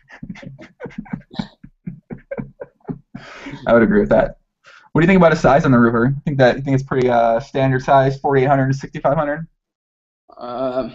I would agree with that. What do you think about his size on the river? You think it's pretty standard size, 4,800 to 6,500? Um,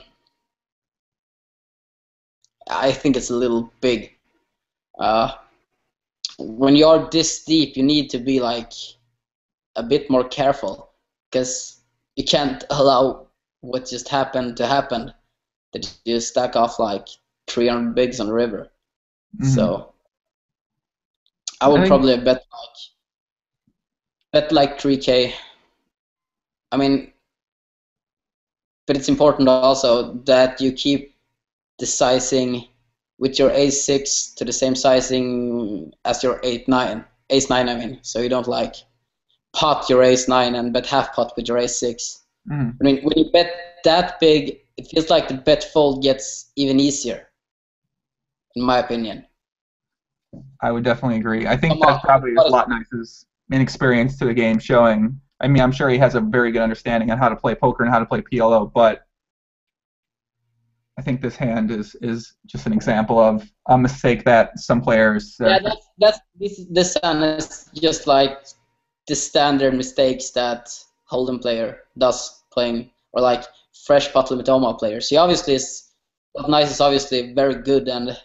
I think it's a little big. Uh, when you're this deep, you need to be like a bit more careful because you can't allow what just happened to happen. That you stack off like 300 bigs on the river. Mm-hmm. So I I would think probably bet like 3K. I mean, but it's important also that you keep the sizing with your ace-6 to the same sizing as your ace-9, I mean. So you don't like pot your ace-9 and bet half pot with your ace-6. mm, I mean, when you bet that big, it feels like the bet fold gets even easier, in my opinion. I would definitely agree. I think Come that's on, probably is Lot Nice's inexperience to the game showing. I mean, I'm sure he has a very good understanding on how to play poker and how to play PLO, but I think this hand is just an example of a mistake that some players yeah, this one is just like the standard mistakes that Hold'em player does playing, or like fresh pot limit Omaha players. He obviously is, but Nice is obviously very good and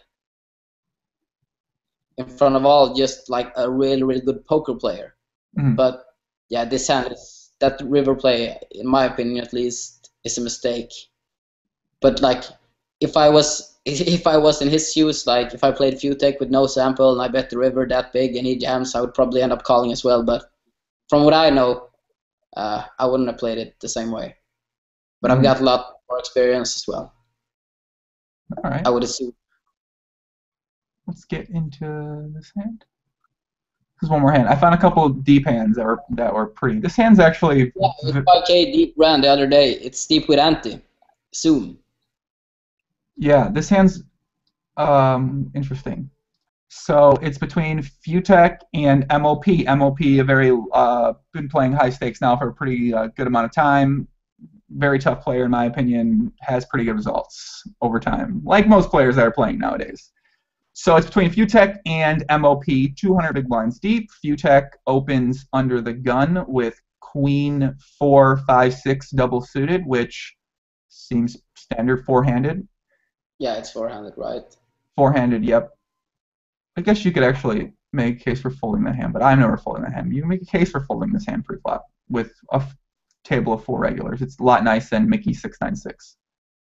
in front of all just like a really really good poker player. mm, But yeah, this hand is that river play, in my opinion at least, is a mistake. But like if I was in his shoes, like if I played Futech with no sample and I bet the river that big and he jams, I would probably end up calling as well. But from what I know, I wouldn't have played it the same way. But I've mm. got a lot more experience as well, All right, I would assume. let's get into this hand. This is one more hand. I found a couple of deep hands that were pretty. This hand's actually, Yeah, it was 5K deep ran the other day. It's deep with ante. Zoom. yeah, this hand's interesting. So it's between Futech and MOP. MOP, a very been playing high stakes now for a pretty good amount of time. Very tough player in my opinion. Has pretty good results over time, like most players that are playing nowadays. So it's between Futech and MOP. 200 big blinds deep. Futech opens under the gun with Queen 4-5-6 double suited, which seems standard four-handed. Yeah, it's 400, right? Four-handed, yep. I guess you could actually make a case for folding that hand, but I'm never folding that hand. You can make a case for folding this hand pre-flop with a table of four regulars. It's a lot nice than Mickey 696.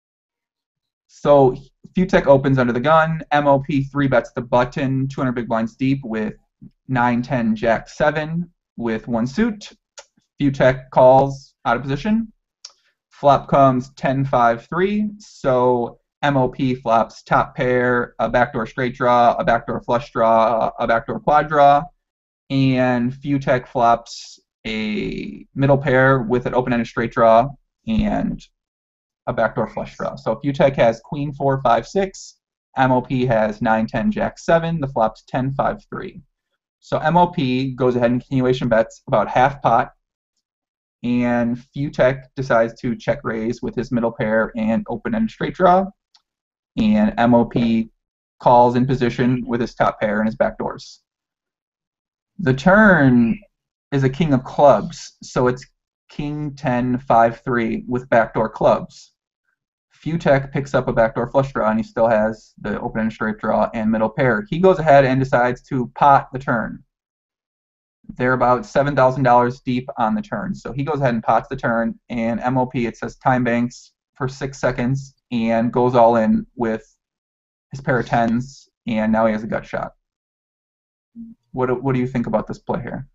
So Futech opens under the gun. MOP three bets the button, 200 big blinds deep with 9-10 Jack 7 with one suit. Futech calls out of position. Flop comes 10-5-3. So MOP flops top pair, a backdoor straight draw, a backdoor flush draw, a backdoor quad draw, and Futech flops a middle pair with an open-ended straight draw and a backdoor flush draw. So Futech has Queen 4-5-6, MOP has 9-10 Jack 7, the flop's 10-5-3. So MOP goes ahead and continuation bets about half pot, and Futech decides to check raise with his middle pair and open-ended straight draw, and MOP calls in position with his top pair and his backdoors. The turn is a king of clubs, so it's king 10-5-3 with backdoor clubs. Futech picks up a backdoor flush draw, and he still has the open-ended straight draw and middle pair. He goes ahead and decides to pot the turn. They're about $7,000 deep on the turn. So he goes ahead and pots the turn, and MOP, it says time banks for 6 seconds and goes all in with his pair of tens, and now he has a gut shot. What do you think about this play here?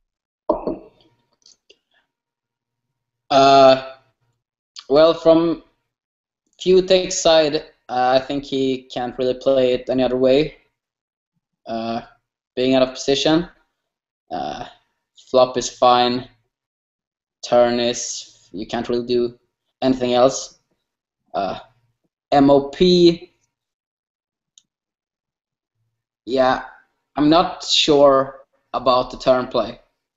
Well, from Futech's side, I think he can't really play it any other way. Being out of position, flop is fine. turn is you can't really do anything else. MOP, yeah, I'm not sure about the turn play.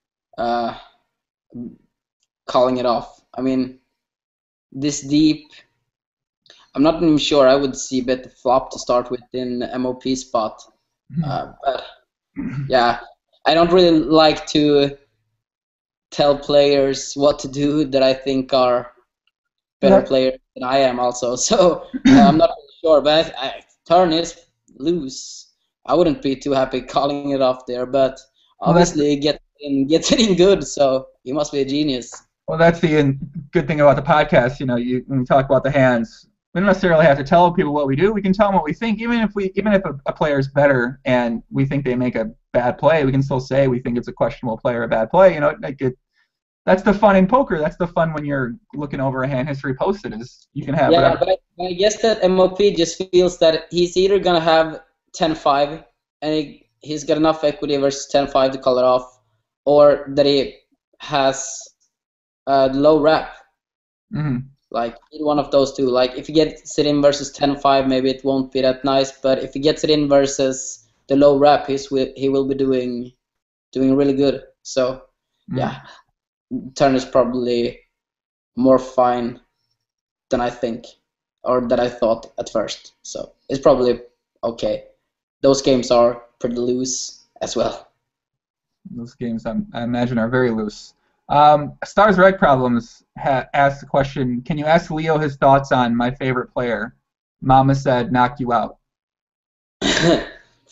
Calling it off. I mean, this deep, I'm not even sure I would see bet the flop to start with in MOP spot. But yeah, I don't really like to tell players what to do that I think are better players than I am also. So I'm not really sure, but turn is loose. I wouldn't be too happy calling it off there, but obviously gets it in good, so he must be a genius. Well, that's the good thing about the podcast. You know, when we talk about the hands, we don't necessarily have to tell people what we do. We can tell them what we think. Even if a player is better and we think they make a bad play, we can still say we think it's a questionable play or a bad play. You know, that's the fun in poker. That's the fun when you're looking over a hand history posted is you can have. Yeah, but I guess that MOP just feels that he's either gonna have 10-5 and he's got enough equity versus 10-5 to call it off, or that he has low rep. Mm-hmm. Like either one of those two. Like if he gets it in versus 10-5, maybe it won't be that nice. But if he gets it in versus the low rep, he will be doing really good. So yeah, turn is probably more fine than I think, or that I thought at first. So it's probably okay. Those games are pretty loose as well. Those games, I imagine, are very loose. Stars Reg Problems asked the question, can you ask Leo his thoughts on my favorite player? Mama said, knock you out. Oh,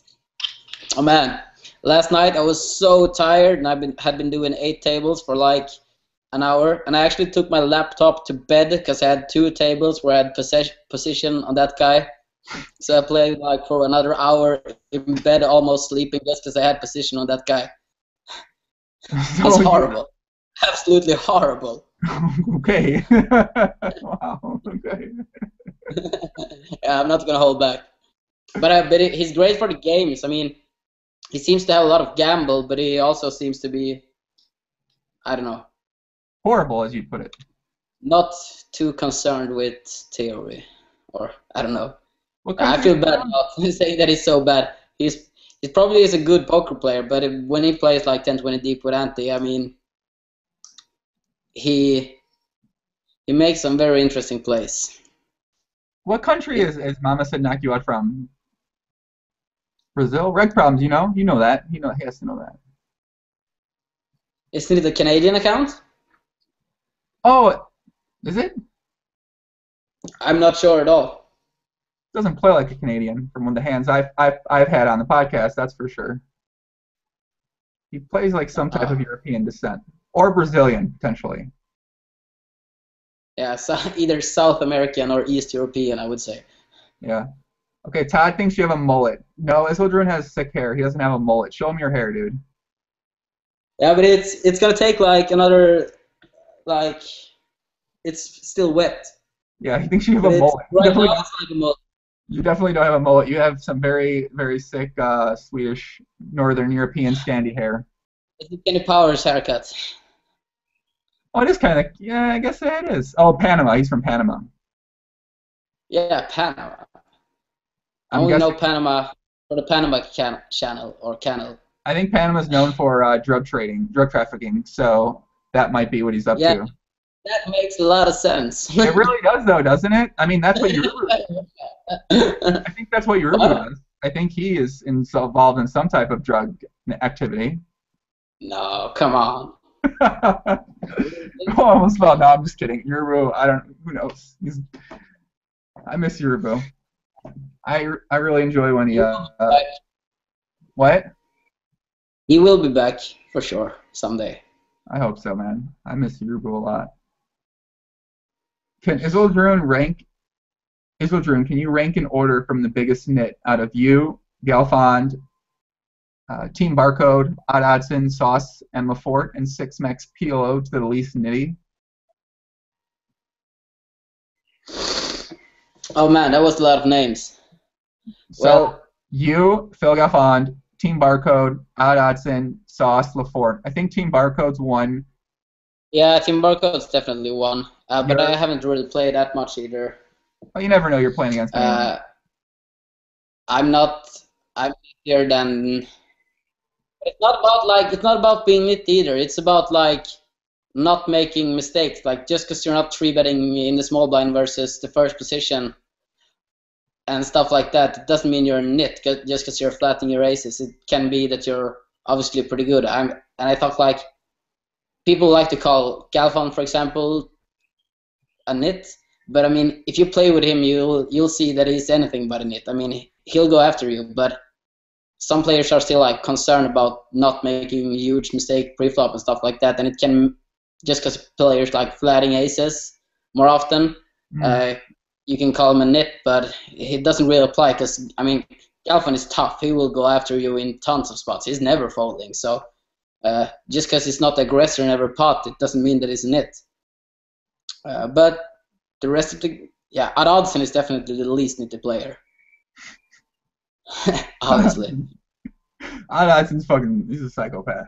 man. Last night I was so tired, and I had been doing 8 tables for like an hour, and I actually took my laptop to bed because I had 2 tables where I had position on that guy. So I played like for another hour in bed, almost sleeping, just because I had position on that guy. It's horrible. Absolutely horrible. Okay. Wow. Okay. Yeah, I'm not gonna hold back. But he's great for the games. I mean, he seems to have a lot of gamble, but he also seems to be, I don't know, horrible, as you put it. Not too concerned with theory, or I don't know. I feel bad about saying that he's so bad. He probably is a good poker player, but when he plays like 10-20 deep with Ante, I mean, he makes some very interesting plays. What country is Mama said knock you out from? Brazil? Reg Problems, you know that. He has to know that. Isn't it a Canadian account? Oh, is it? I'm not sure at all. Doesn't play like a Canadian from one of the hands I've had on the podcast, that's for sure. He plays like some type of European descent. Or Brazilian, potentially. Yeah, so either South American or East European, I would say. Yeah. Okay, Todd thinks you have a mullet. No, Isildren has sick hair. He doesn't have a mullet. Show him your hair, dude. Yeah, but it's gonna take like another, like, it's still wet. Yeah, he thinks you have a mullet. Right now, it's like a mullet. You definitely don't have a mullet. You have some very, very sick Swedish, Northern European standy hair. It's a Kenny Powers haircut. Oh, it is kind of, yeah, I guess it is. Oh, Panama. He's from Panama. Yeah, Panama. I only know Panama for the Panama channel or canal. I think Panama's known for drug trafficking, so that might be what he's up to. That makes a lot of sense. It really does, though, doesn't it? I mean, that's what I think that's what Yoruba does. I think he is involved in some type of drug activity. No, come on. I almost fell. No, I'm just kidding. Yoruba, who knows? I miss Yoruba. I really enjoy when he what? He will be back for sure someday. I hope so, man. I miss Yoruba a lot. Can Isildren, can you rank in order from the biggest nit out of you, Galfond, Team Barcode, Odd Odson, Sauce, and Lafort, and 6max PLO to the least nitty? Oh man, that was a lot of names. So you, Phil Galfond, Team Barcode, Odd Odson, Sauce, Lafort. I think Team Barcode's one. Yeah, Team Barcode's definitely one. But I You're, haven't really played that much either. well, you never know you're playing against anyone. Uh, I'm not. I'm here than. It's not about being it either. It's about like not making mistakes. Like just because you're not three betting in the small blind versus the first position and stuff like that, it doesn't mean you're a nit. Just because you're flatting your aces, it can be that you're obviously pretty good. And I thought like people like to call Galfon, for example, a nit. But I mean, if you play with him, you'll see that he's anything but a nit. I mean, he'll go after you, but some players are still like concerned about not making huge mistake pre-flop and stuff like that, and it can just because players like flatting aces more often, uh, you can call him a nit, but it doesn't really apply because I mean Galfin is tough. He will go after you in tons of spots. He's never folding, so just because he's not aggressor in every pot, it doesn't mean that he's a nit. But the rest of the Ad Oddson is definitely the least nitty player. Obviously. Odson's fucking. He's a psychopath.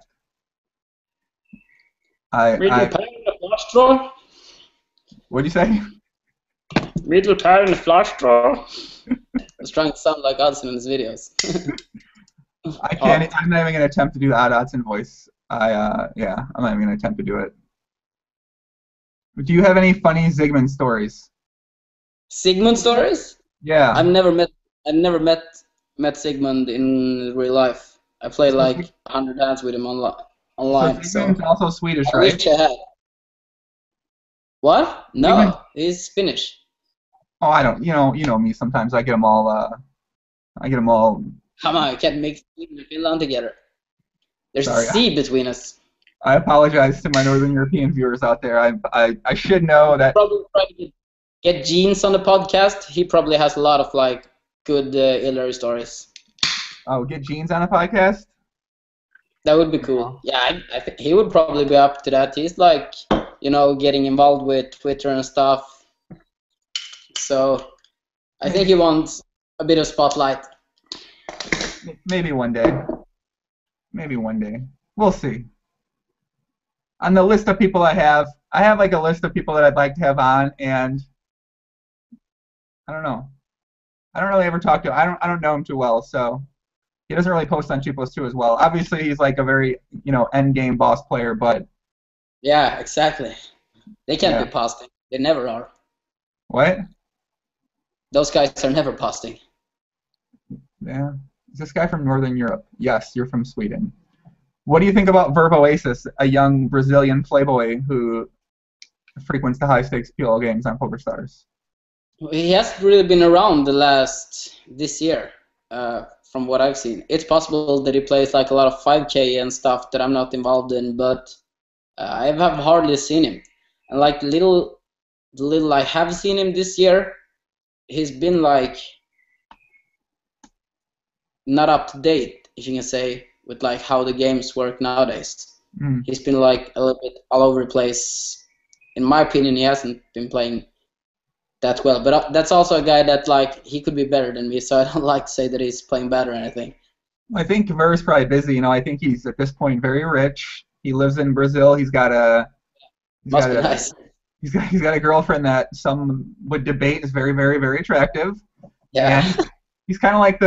Middle pair in the flush draw. What'd you say? Middle pair in the flush draw. I was trying to sound like Oddson in his videos. I can't. I'm not even gonna attempt to do the Oddson voice. I'm not even gonna attempt to do it. Do you have any funny Zygmunt stories? Sigmund stories? Yeah. I've never met Sigmund in real life. I played like 100 hands with him online. So Zygmunt's also Swedish, I right? wish I had. What? No, Zygmunt. he's Finnish. Oh, I don't. You know me. Sometimes I get them all. Come on, you can't mix Sweden and Finland together. There's Sorry. a sea between us. I apologize to my Northern European viewers out there. I should know that. Probably try to get Jeans on the podcast. He probably has a lot of like good Hillary stories. Oh, get Jeans on a podcast? That would be cool. Yeah, I think he would probably be up to that. He's like, getting involved with Twitter and stuff. So I think he wants a bit of spotlight. Maybe one day. Maybe one day. We'll see. On the list of people I have like a list of people that I'd like to have on, and I don't know. I don't really ever talk to him. I don't know him too well, so he doesn't really post on 2+2 as well. Obviously, he's like a very, end game boss player, but yeah, exactly. They can't be posting. They never are. What? Those guys are never posting. Yeah. Is this guy from Northern Europe? Yes, you're from Sweden. What do you think about Verboasis, a young Brazilian playboy who frequents the high-stakes PLO games on PokerStars? He hasn't really been around this year, from what I've seen. It's possible that he plays like a lot of 5K and stuff that I'm not involved in, but I have hardly seen him. And like the little I have seen him this year, he's been like not up to date, if you can say, with like how the games work nowadays. He's been like a little bit all over the place. In my opinion, he hasn't been playing that well. But that's also a guy that like he could be better than me, so I don't like to say that he's playing bad or anything. I think Ver's probably busy. I think he's at this point very rich. He lives in Brazil. He's got a girlfriend that some would debate is very, very, very attractive. Yeah. And he's kind of like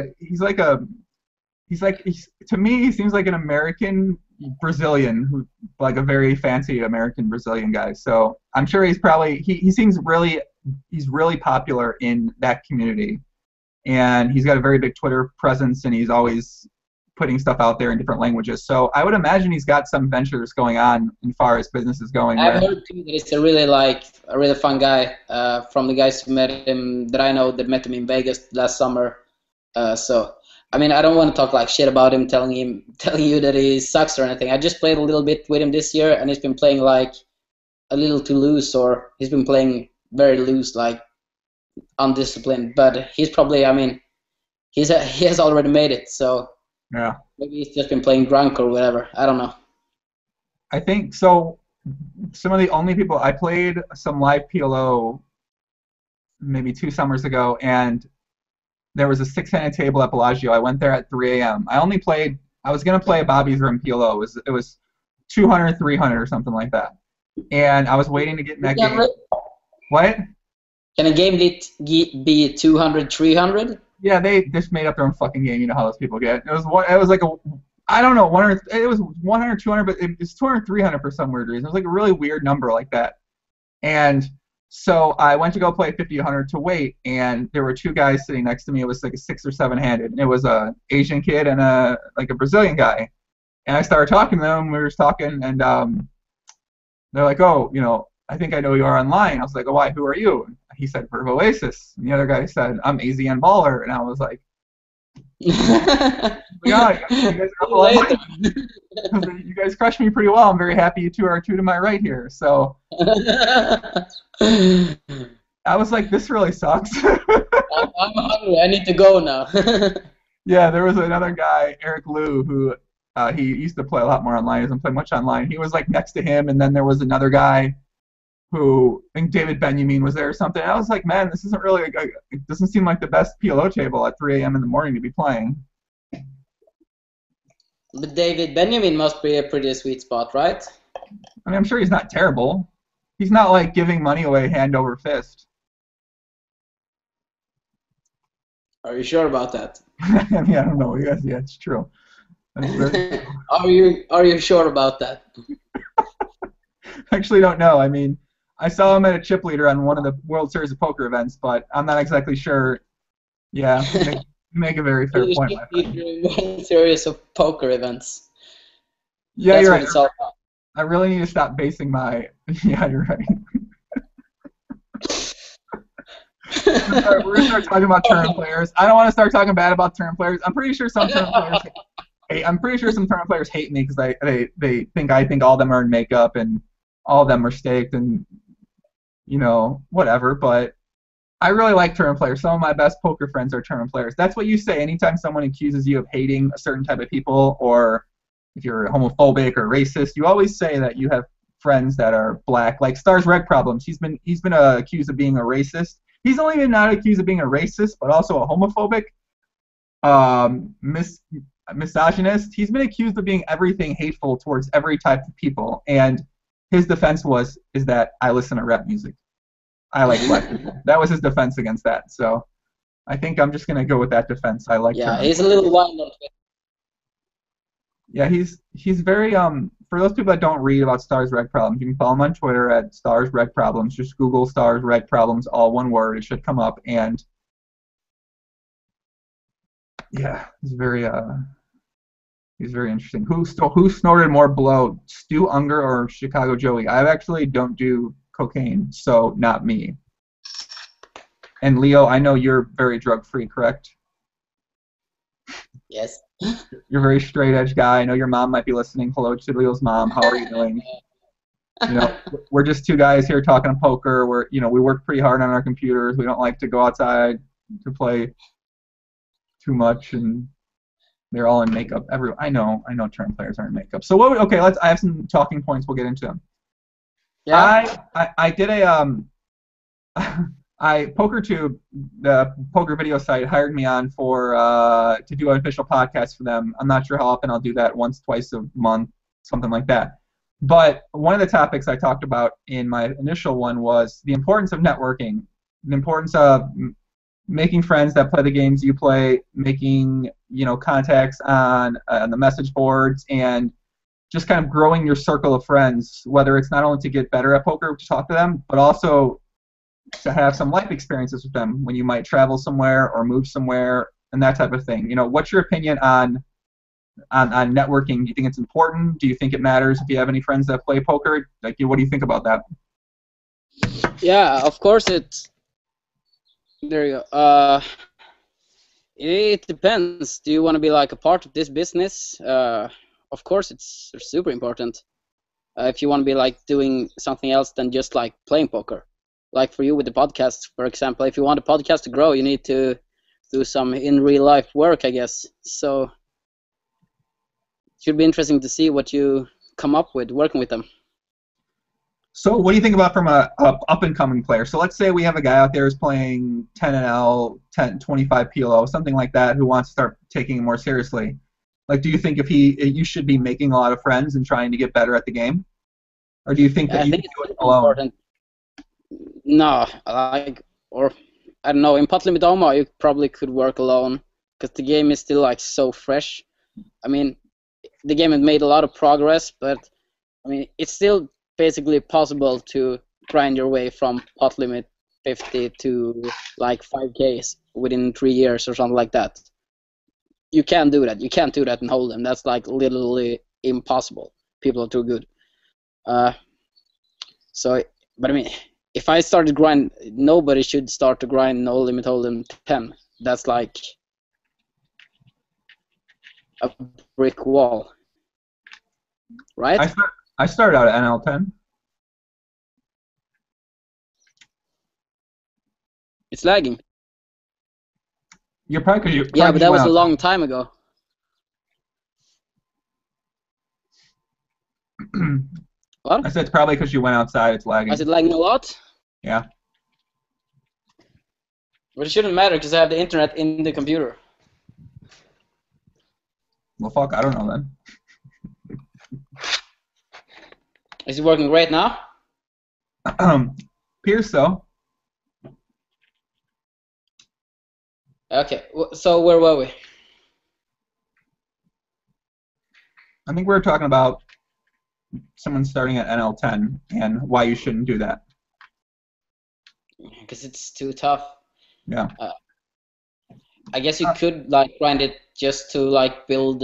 to me he seems like an American Brazilian, who like a very fancy American Brazilian guy. So I'm sure he's probably he seems he's really popular in that community, and he's got a very big Twitter presence, and he's always putting stuff out there in different languages. So I would imagine he's got some ventures going on as far as business is going. I've heard too that he's a really fun guy. From the guys who met him that I know that met him in Vegas last summer. So I mean, I don't want to talk like shit about him, telling you that he sucks or anything. I just played a little bit with him this year, and he's been playing like a little too loose, or he's been playing very loose, like undisciplined. But he's probably, I mean, he has already made it, so yeah, maybe he's just been playing drunk or whatever. I don't know. I think so. Some of the only people I played some live PLO maybe 2 summers ago, and there was a 6-handed table at Bellagio. I went there at 3 a.m. I was going to play a Bobby's Room PLO. It was 200, 300 or something like that. and I was waiting to get in that Yeah, game. What? can a game be 200, 300? Yeah, they just made up their own fucking game. You know how those people get. It was one. It was like a. I don't know. 100. It was 100, 200, but it's 200, 300 for some weird reason. It was like a really weird number like that. And so I went to go play 50, 100 to wait, and there were two guys sitting next to me. It was like a 6 or 7 handed. It was a Asian kid and a Brazilian guy. And I started talking to them. We were just talking, and they're like, "Oh, I think I know you are online." I was like, "Oh, why? Who are you?" And he said, "Verve Oasis." And the other guy said, "I'm AZN Baller." And I was like, "Yeah, you guys are up a lot." You guys crushed me pretty well. I'm very happy you two are two to my right here. So I was like, "This really sucks." I'm hungry. I need to go now. Yeah, there was another guy, Eric Liu, who he used to play a lot more online. He doesn't play much online. He was like next to him, and then there was another guy who I think David Benjamin was there or something. And I was like, man, this isn't really it doesn't seem like the best PLO table at 3 a.m. in the morning to be playing. But David Benjamin must be a pretty sweet spot, right? I mean, I'm sure he's not terrible. He's not like giving money away hand over fist. Are you sure about that? I mean, I don't know. Yeah, it's true. Are you sure about that? I actually don't know. I mean, I saw him at a chip leader on one of the World Series of Poker events, but I'm not exactly sure. Yeah, you make a very fair point. One series of poker events. Yeah, That's you're what right. it's all about. I really need to stop basing my. Yeah, you're right. We're gonna start talking about tournament players. I don't want to start talking bad about tournament players. I'm pretty sure some tournament players. I'm pretty sure some tournament players hate me because they think I think all of them are in makeup and all of them are staked and whatever. But I really like tournament players. Some of my best poker friends are tournament players. That's what you say anytime someone accuses you of hating a certain type of people, or if you're homophobic or racist. You always say that you have friends that are black. Like Stars Reg Problems. He's been accused of being a racist. He's only been not accused of being a racist, but also a homophobic, misogynist. He's been accused of being everything hateful towards every type of people. And his defense is that I listen to rap music. I like black people. That was his defense against that. So I think I'm just gonna go with that defense. I like. Yeah, he's a little wild on Twitter. Yeah, he's very For those people that don't read about Stars Reg Problems, you can follow him on Twitter at Stars Reg Problems. Just Google Stars Reg Problems, all one word. It should come up. And yeah, he's very interesting. Who snorted more blow, Stu Unger or Chicago Joey? I actually don't do cocaine, so not me. And Leo, I know you're very drug-free, correct? Yes. You're a very straight-edge guy. I know your mom might be listening. Hello to Leo's mom. How are you doing? We're just two guys here talking poker. We work pretty hard on our computers. We don't like to go outside to play too much, and they're all in makeup. I know tournament players are in makeup. So I have some talking points. We'll get into them. Yeah. I did PokerTube, the poker video site, hired me on to do an official podcast for them. I'm not sure how often I'll do that, once, twice a month, something like that. But one of the topics I talked about in my initial one was the importance of networking, the importance of making friends that play the games you play, making contacts on the message boards, and just kind of growing your circle of friends, whether it's not only to get better at poker, to talk to them, but also to have some life experiences with them when you might travel somewhere or move somewhere and that type of thing. What's your opinion on networking? Do you think it's important? Do you think it matters if you have any friends that play poker? What do you think about that? Yeah, of course there you go. It depends. Do you want to be like a part of this business? Of course, it's super important. If you want to be like doing something else than just like playing poker, like for you with the podcast, for example, if you want a podcast to grow, you need to do some in real life work, I guess. So it should be interesting to see what you come up with working with them. So what do you think about from a up and coming player? So let's say we have a guy out there who's playing 10 NL, 10, 25 PLO, something like that, who wants to start taking it more seriously. Do you think you should be making a lot of friends and trying to get better at the game? Or do you think that I you think can it's do it super alone? important. No, or I don't know. In Patlimi Doma, you probably could work alone because the game is still like so fresh. I mean, the game has made a lot of progress, but I mean, it's still basically possible to grind your way from pot limit 50 to like 5Ks within 3 years or something like that. You can't do that. You can't do that in Hold'em. That's like literally impossible. People are too good. Uh, so, but I mean, if I started grind, nobody should start to grind No Limit Hold'em 10. That's like a brick wall, right? I started out at NL10. It's lagging. You're probably because you Yeah, probably but 'cause that you was went a outside. long time ago. What? I said it's probably because you went outside. It's Is it lagging. lagging a lot? Yeah. But it shouldn't matter because I have the internet in the computer. Well, fuck. I don't know then. Is it working great now? Pierce though. Okay, so where were we? I think we were talking about someone starting at NL10 and why you shouldn't do that. Because it's too tough. Yeah. I guess you could like grind it just to like build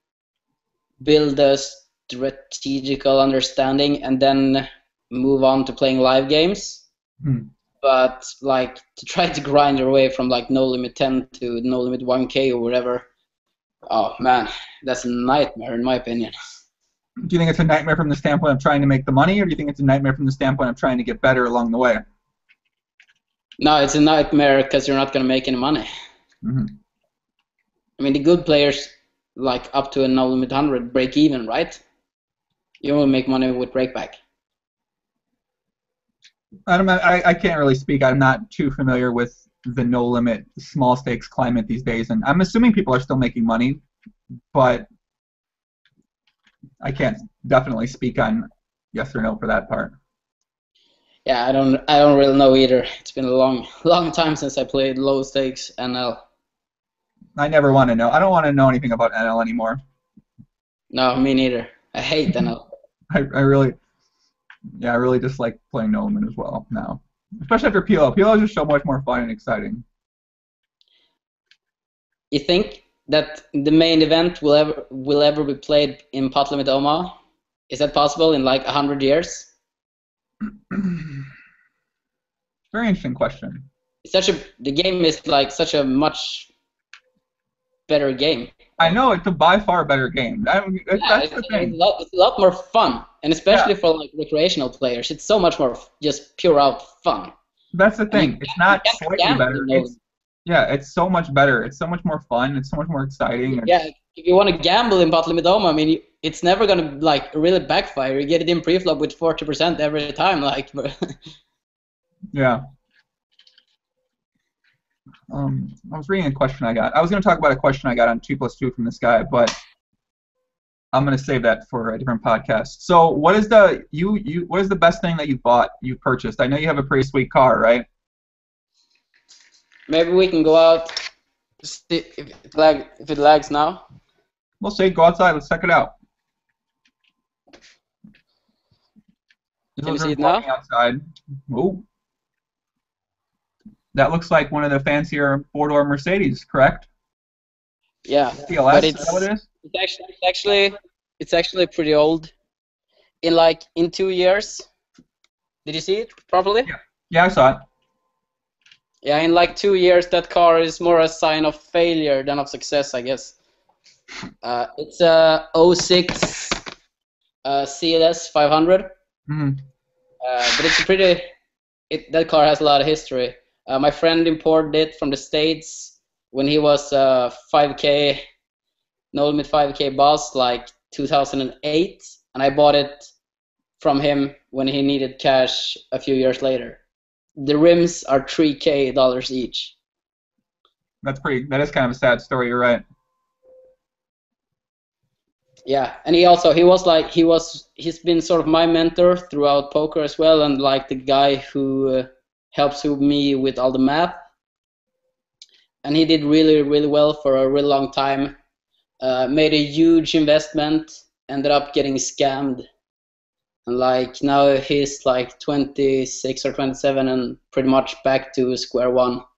a strategical understanding and then move on to playing live games. Hmm. But like to try to grind your way from like No Limit 10 to No Limit 1K or whatever. Oh man, that's a nightmare in my opinion. Do you think it's a nightmare from the standpoint of trying to make the money, or do you think it's a nightmare from the standpoint of trying to get better along the way? No, it's a nightmare because you're not gonna make any money. Mm-hmm. I mean, the good players, like up to a No Limit 100, break even, right? You only make money with breakback. I can't really speak. I'm not too familiar with the no limit small stakes climate these days, and I'm assuming people are still making money, but I can't definitely speak on yes or no for that part. Yeah, I don't really know either. It's been a long time since I played low stakes NL. I never want to know. I don't want to know anything about NL anymore. No, me neither. I hate NL. I really dislike playing no limit as well now, especially after PLO. PLO is just so much more fun and exciting. You think that the main event will ever be played in Pot Limit Omaha? Is that possible in like 100 years? Very interesting question. The game is like such a much better game. I know it's a by far better game. That's the thing. It's a lot more fun, and especially for like recreational players, it's so much more just pure out fun. That's the thing. It's not you slightly gamble, better. you know. It's so much better. It's so much more fun. It's so much more exciting. Yeah, if you want to gamble in Pot Limit Doma, I mean, it's never gonna like really backfire. You get it in preflop with 40% every time, like. Yeah. I was reading a question I got. I was going to talk about a question I got on 2+2 from this guy, but I'm going to save that for a different podcast. So, what is the best thing that you purchased? I know you have a pretty sweet car, right? Maybe we can go out to see if it lags now. We'll see. Go outside. Let's check it out. Can you see it now? Outside. Ooh. That looks like one of the fancier four-door Mercedes, correct? Yeah, CLS, but is that what it is? It's actually pretty old. In 2 years, did you see it properly? Yeah, I saw it. Yeah, in like 2 years, that car is more a sign of failure than of success, I guess. It's a 06 CLS 500. Mm-hmm. But that car has a lot of history. My friend imported it from the States when he was 5K, No Limit 5K boss, like 2008, and I bought it from him when he needed cash a few years later. The rims are $3K each. That is kind of a sad story, you're right. Yeah, and he's been sort of my mentor throughout poker as well, and like the guy who helps me with all the math. And he did really, really well for a really long time. Made a huge investment, ended up getting scammed, and like now he's like 26 or 27 and pretty much back to square one. That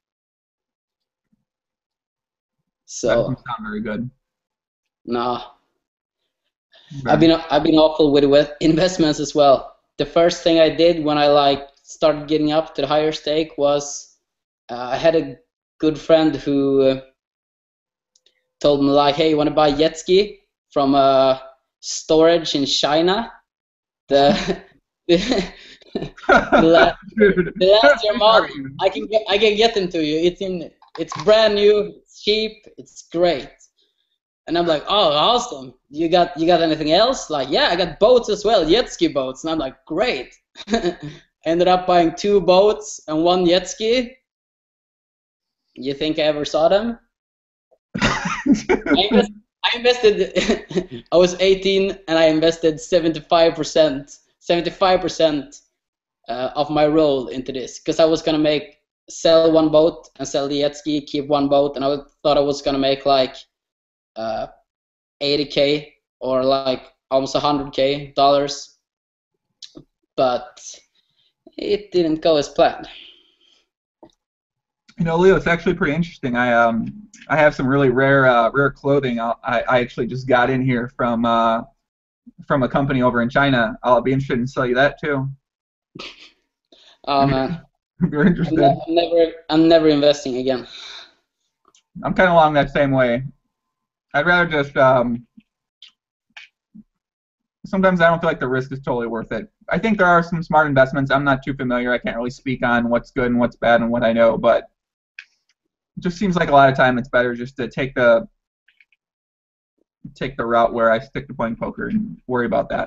So doesn't sound very good. no, Okay. I've been awful with investments as well. The first thing I did when I like started getting up to the higher stake was I had a good friend who told me like, hey, you want to buy jet ski from storage in China? The the last, Dude. the last year model. I can get them to you. It's brand new, it's cheap, it's great. And I'm like, oh, awesome. You got anything else? Like, yeah, I got boats as well, jet ski boats. And I'm like, great. Ended up buying 2 boats and 1 jet ski. You think I ever saw them? I invested. I was 18 and I invested 75% of my roll into this because I was gonna sell 1 boat and sell the jet ski, keep 1 boat, and I thought I was gonna make like 80K or like almost $100K dollars, but it didn't go as planned. You know, Leo, it's actually pretty interesting. I have some really rare clothing. I actually just got in here from a company over in China. I'll be interested in sell you that too. Oh man, If you're interested. I'm never investing again. I'm kind of along that same way. I'd rather just sometimes I don't feel like the risk is totally worth it. I think there are some smart investments. I'm not too familiar. I can't really speak on what's good and what's bad and what I know, but it just seems like a lot of time it's better just to take the route where I stick to playing poker and worry about that.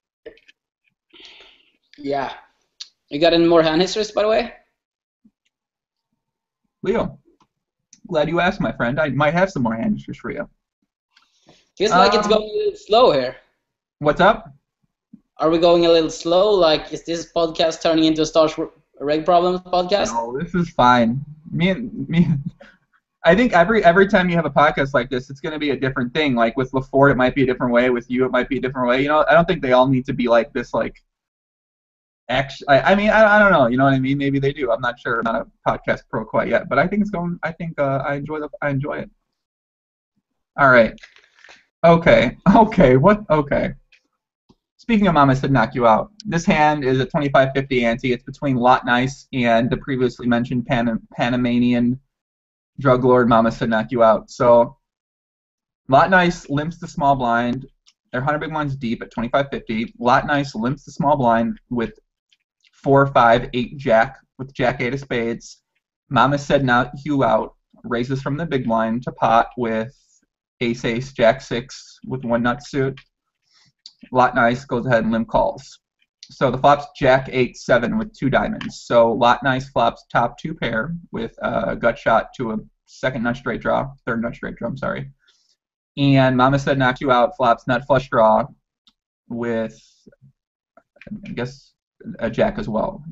Yeah. You got any more hand histories, by the way? Leo, glad you asked, my friend. I might have some more hand histories for you. Feels like it's going a little slow here. What's up? Are we going a little slow? Like, is this podcast turning into a Stars Reg Problems podcast? No, this is fine. Me. I think every time you have a podcast like this, it's going to be a different thing. Like with LaFord, it might be a different way. With you, it might be a different way. You know, I don't think they all need to be like this. Like, I mean, I don't know. You know what I mean? Maybe they do. I'm not sure. I'm not a podcast pro quite yet, but I think it's going. I think I enjoy it. All right. Okay. What? Okay. Speaking of Mama Said Knock You Out, this hand is a 25-50 ante. It's between Lot Nice and the previously mentioned Panamanian drug lord Mama Said Knock You Out. So Lot Nice limps the small blind. They're 100 big blinds deep at 25-50. Lot Nice limps the small blind with 4, 5, 8 Jack with Jack 8 of spades. Mama Said Knock You Out raises from the big blind to pot with Ace Ace Jack 6 with 1 nut suit. Lot Nice goes ahead and limp calls. So the flop's Jack 8 7 with 2 diamonds. So Lot Nice flops top 2 pair with a gut shot to a third nut straight draw, I'm sorry. And Mama Said Knock You Out flops nut flush draw with, I guess, a Jack as well.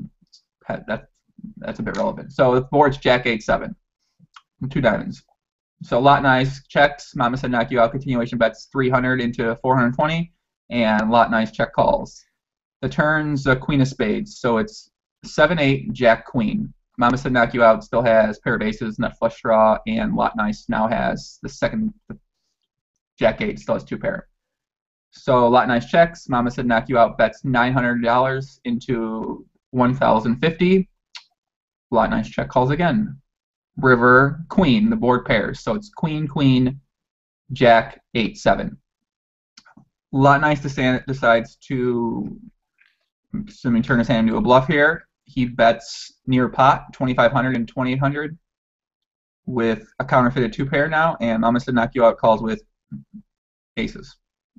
That's a bit relevant. So the board's Jack 8 7 with 2 diamonds. So Lot Nice checks. Mama Said Knock You Out continuation bets 300 into 420. And Lot Nice check calls. The turn's a Queen of Spades, so it's 7-8 Jack Queen. Mama Said Knock You Out still has pair of aces, nut flush draw, and Lot Nice now has the second Jack 8 still has 2 pair. So Lot Nice checks. Mama Said Knock You Out bets $900 into 1,050. Lot Nice check calls again. River Queen, the board pairs, so it's Queen Queen Jack 8 7. Lot Nice decides to, assuming turn his hand into a bluff here, he bets near pot, 2,500 and 2,800 with a counterfeited 2 pair now, and Mama Said Knock You Out calls with aces.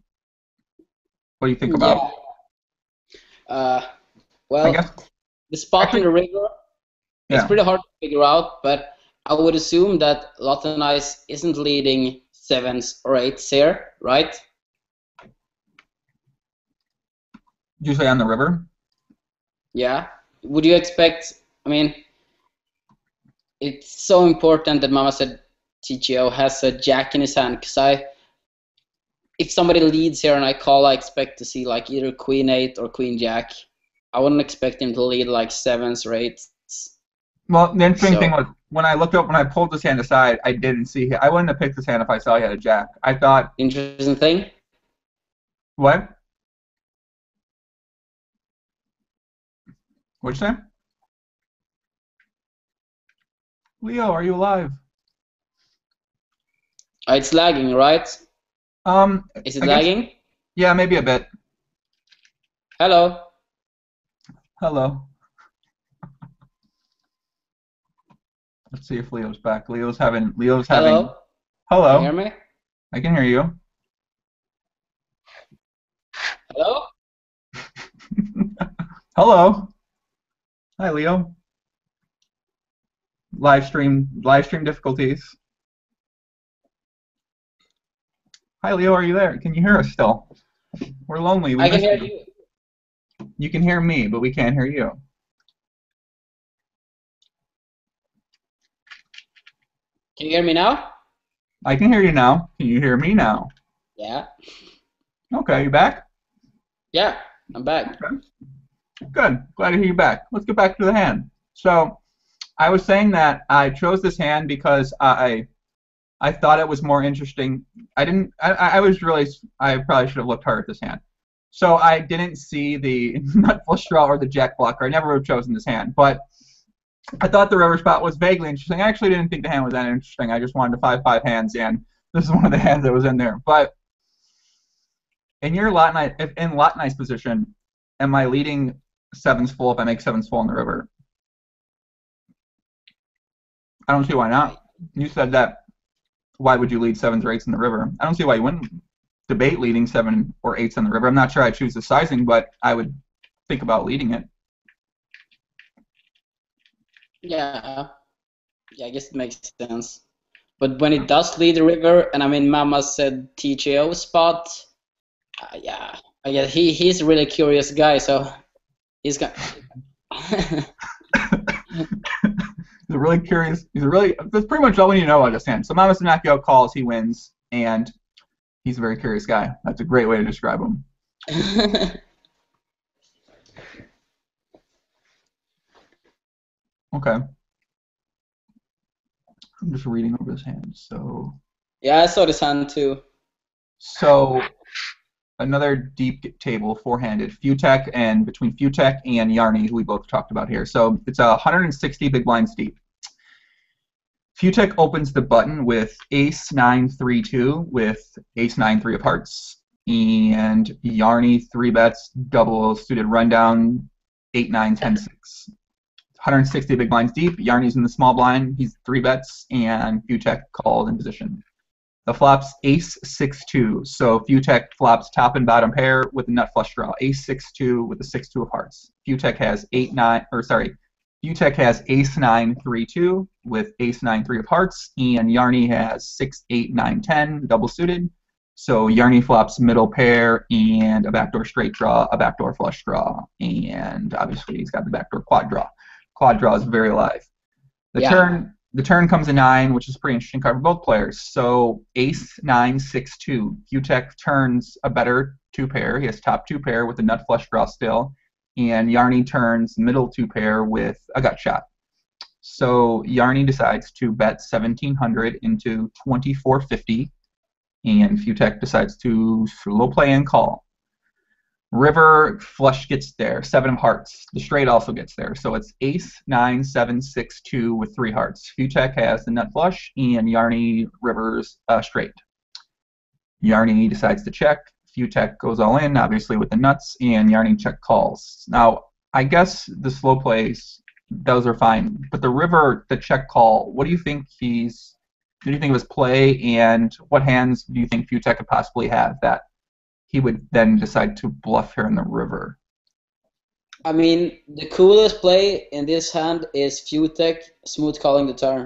What do you think about? Yeah. Well, the spot in the river is pretty hard to figure out, but I would assume that Lot Nice isn't leading 7s or 8s here, right? Did you say on the river? Yeah. Would you expect? I mean, it's so important that Mama said TGO has a jack in his hand, because if somebody leads here and I call, I expect to see like either Queen 8 or Queen Jack. I wouldn't expect him to lead like 7s or 8s. Well, the interesting thing was when I pulled this hand aside, I didn't see. I wouldn't have picked this hand if I saw he had a jack. I thought. Interesting thing. What? What'd you say? Leo, are you alive? It's lagging, right? Is it lagging? Yeah, maybe a bit. Hello. Hello. Let's see if Leo's back. Leo's having. Hello. Hello. Can you hear me? I can hear you. Hello. Hello. Hi, Leo. Live stream difficulties. Hi, Leo. Are you there? Can you hear us still? We're lonely. I can hear you. You can hear me, but we can't hear you. Can you hear me now? I can hear you now. Can you hear me now? Yeah. Okay, you back? Yeah, I'm back. Okay. Good. Glad to hear you back. Let's get back to the hand. So, I was saying that I chose this hand because I thought it was more interesting. I probably should have looked hard at this hand. So I didn't see the nut flush draw or the jack blocker. I never would have chosen this hand, but I thought the river spot was vaguely interesting. I actually didn't think the hand was that interesting. I just wanted to 5-5 hands, and this is one of the hands that was in there. But in your lot nice position, am I leading 7s full if I make 7s full in the river? I don't see why not. You said that. Why would you lead 7s or 8s in the river? I don't see why you wouldn't debate leading 7 or 8s in the river. I'm not sure I'd choose the sizing, but I would think about leading it. Yeah, I guess it makes sense. But when it does lead the river, and I mean, Mama said TGO spot, yeah, I guess he's a really curious guy, so he's got. He's really curious. That's pretty much all we need to know about this hand. So Mama Sinakio calls, he wins, and he's a very curious guy. That's a great way to describe him. Okay. I'm just reading over his hand. So. Yeah, I saw this hand too. So another deep table, four-handed, Futek, and between Futek and Yarny, who we both talked about here. So it's 160 big blinds deep. Futek opens the button with ace 9-3-2 with ace 9-3 of hearts, and Yarny 3-bets double suited rundown 8-9-10-6. 160 big blinds deep. Yarny's in the small blind. He's 3-bets, and Futek called in position. The flop's ace 6-2. So Futek flops top and bottom pair with a nut flush draw. Ace 6-2 with a 6-2 of hearts. Futek has Futek has ace 9-3-2 with ace 9-3 of hearts, and Yarny has 6-8-9-10 double suited. So Yarny flops middle pair and a backdoor straight draw, a backdoor flush draw, and obviously he's got the backdoor quad draw. Quad draw is very live. The turn comes a 9, which is a pretty interesting card for both players. So ace 9-6-2. Futek turns a better 2-pair. He has top 2-pair with a nut flush draw still. And Yarny turns middle 2-pair with a gut shot. So Yarny decides to bet 1,700 into 2,450. And Futek decides to slow play and call. River flush gets there, 7 of hearts. The straight also gets there. So it's ace 9-7-6-2 with 3 hearts. Futek has the nut flush, and Yarny rivers straight. Yarny decides to check. Futek goes all in, obviously with the nuts, and Yarny check calls. Now, I guess the slow plays, those are fine. But the river, the check call, what do you think do you think of his play, and what hands do you think Futek could possibly have that he would then decide to bluff here in the river? I mean, the coolest play in this hand is Futek smooth calling the turn.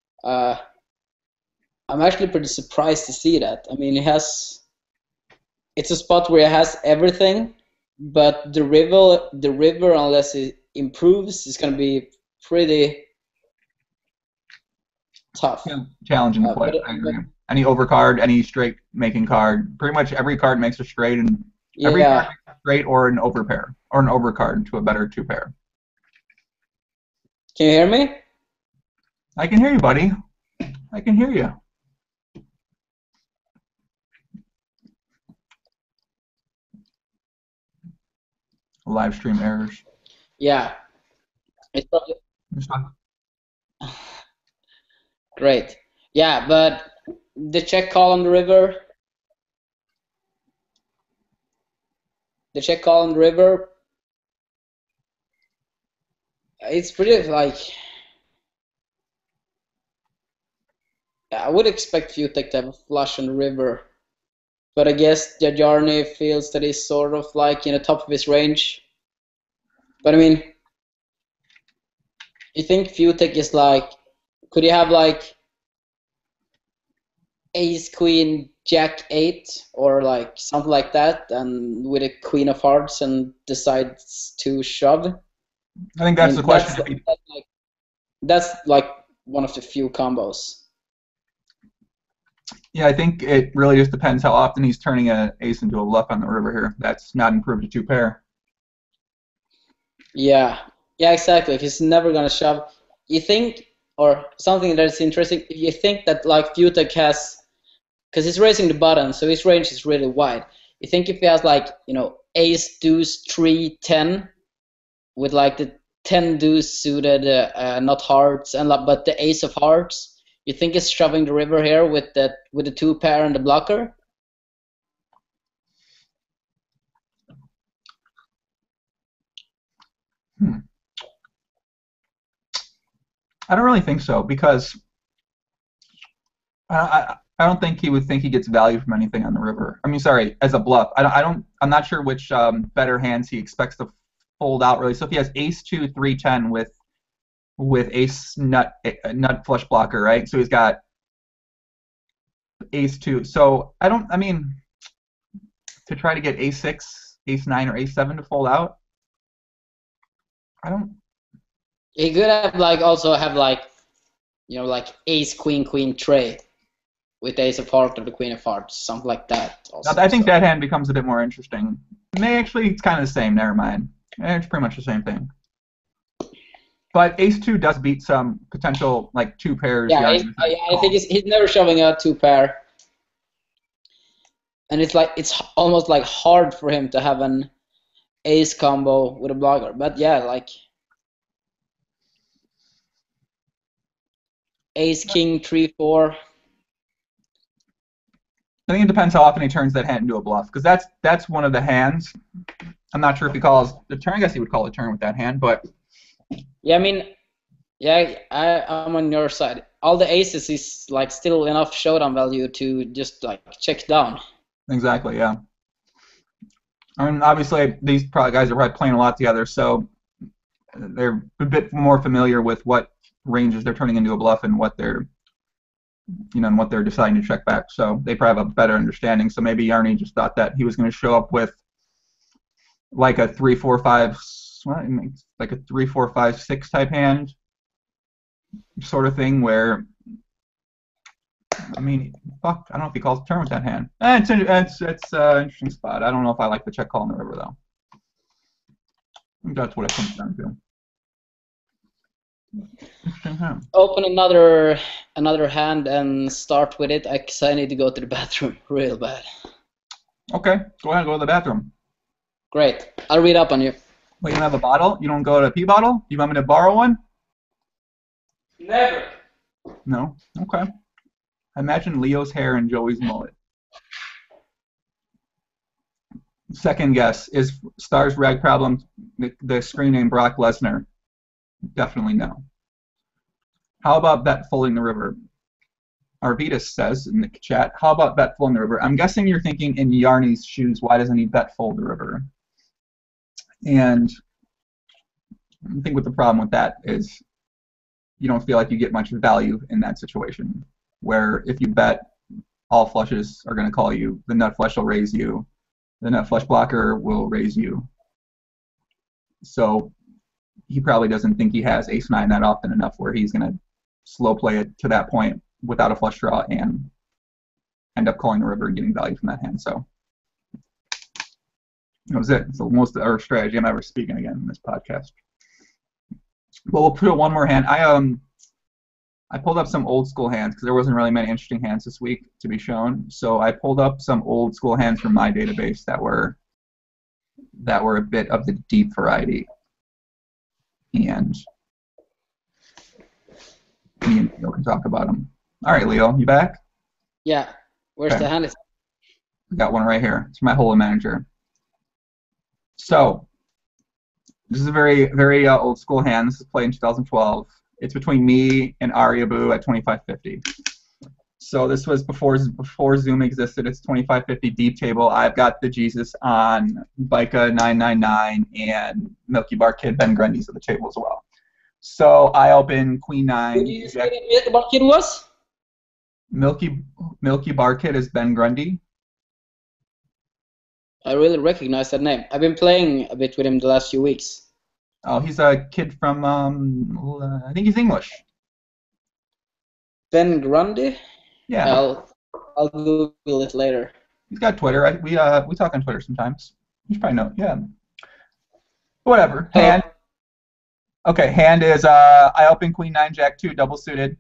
I'm actually pretty surprised to see that. I mean, it's a spot where he has everything, but the river, unless it improves, is going to be pretty tough. Yeah, challenging to play. I agree. Any overcard, any straight making card, pretty much every card makes a straight, and every card Yeah. makes a straight or an overpair or an overcard to a better two pair. Can you hear me? I can hear you, buddy. I can hear you. Live stream errors. Yeah. It's probably Just talk- great. Yeah, but the check call on the river. The check call on the river. It's pretty like. I would expect Futek to have a flush on the river, but I guess Jarni feels that he's sort of like in the top of his range. But I mean, you think Futek is like, could you have like Ace Queen Jack 8 or like something like that, and with a Queen of Hearts and decides to shove? I think that's the question. That's like one of the few combos. Yeah, I think it really just depends how often he's turning an ace into a bluff on the river here. That's not improved to two pair. Yeah, exactly. If he's never gonna shove, you think, or something that's interesting, if you think that like Futek has, because he's raising the button, so his range is really wide. You think if he has like, ace, deuce, 3, 10, with like the 10 deuce suited, not hearts, but the ace of hearts, you think he's shoving the river here with the two pair and the blocker? I don't really think so, because I don't think he would think he gets value from anything on the river. I mean, sorry, as a bluff. I'm not sure which better hands he expects to fold out really. So if he has ace 2, 3, 10 with ace nut flush blocker, right? So he's got ace 2. So I mean, to try to get ace 6, ace 9, or ace 7 to fold out, He could have also have like ace queen queen tray with ace of heart or the queen of hearts, something like that. Also, I think that hand becomes a bit more interesting. Actually, it's kind of the same. Never mind. It's pretty much the same thing. But ace 2 does beat some potential like two pairs. Yeah, I think he's never shoving a two pair, and it's almost like hard for him to have an ace combo with a blocker. But yeah, like ace king 3 4. I think it depends how often he turns that hand into a bluff, because that's one of the hands. I'm not sure if he calls the turn. I guess he would call a turn with that hand, but yeah, I mean, yeah, I'm on your side. All the aces is like still enough showdown value to just like check down. Exactly, yeah. I mean, obviously these guys are probably playing a lot together, so they're a bit more familiar with what ranges they're turning into a bluff and what they're deciding to check back. So they probably have a better understanding. So maybe Jarni just thought that he was going to show up with like a 3, 4, 5, like a 3, 4, 5, 6 type hand, sort of thing. Where, I mean, fuck, I don't know if he calls a turn with that hand. It's an interesting spot. I don't know if I like the check call in the river though. I think that's what it comes down to. Open another hand and start with it, because I need to go to the bathroom real bad. Okay, go ahead, go to the bathroom. Great, I'll read up on you. Wait, you don't have a bottle? You don't go to a pee bottle? You want me to borrow one? Never. No? Okay. Imagine Leo's hair and Joey's mullet. Second guess, is Stars Rag Problem the screen name Brock Lesnar? Definitely no. How about bet folding the river? Arvidas says in the chat, how about bet folding the river? I'm guessing you're thinking in Jarni's shoes, why doesn't he bet fold the river? And I think what the problem with that is you don't feel like you get much value in that situation, where if you bet all flushes are going to call you, the nut flush will raise you, the nut flush blocker will raise you, So he probably doesn't think he has ace-9 that often enough where he's going to slow play it to that point without a flush draw and end up calling the river and getting value from that hand. So that was it. It's the most of our strategy I'm ever speaking again in this podcast. But we'll put one more hand. I pulled up some old school hands because there wasn't really many interesting hands this week to be shown. So I pulled up some old school hands from my database that were a bit of the deep variety. And me and Leo can talk about them. All right, Leo, you back? Yeah. Where's the hand? I got one right here. It's my Holo Manager. So this is a very, very old school hand. This is played in 2012. It's between me and Ariabu at 2550. So this was before Zoom existed. It's 2550 deep table. I've got the Jesus on Bika 999 and Milky Bar Kid Ben Grundy's at the table as well. So I open Queen 9. Who did you say Milky Bar Kid was? Milky Bar Kid is Ben Grundy. I really recognize that name. I've been playing a bit with him the last few weeks. Oh, he's a kid from, I think he's English. Ben Grundy? Yeah. I'll Google it later. He's got Twitter. We talk on Twitter sometimes. You should probably know. Yeah. Whatever. Hand. Okay, hand is I open Queen 9 Jack 2 double suited.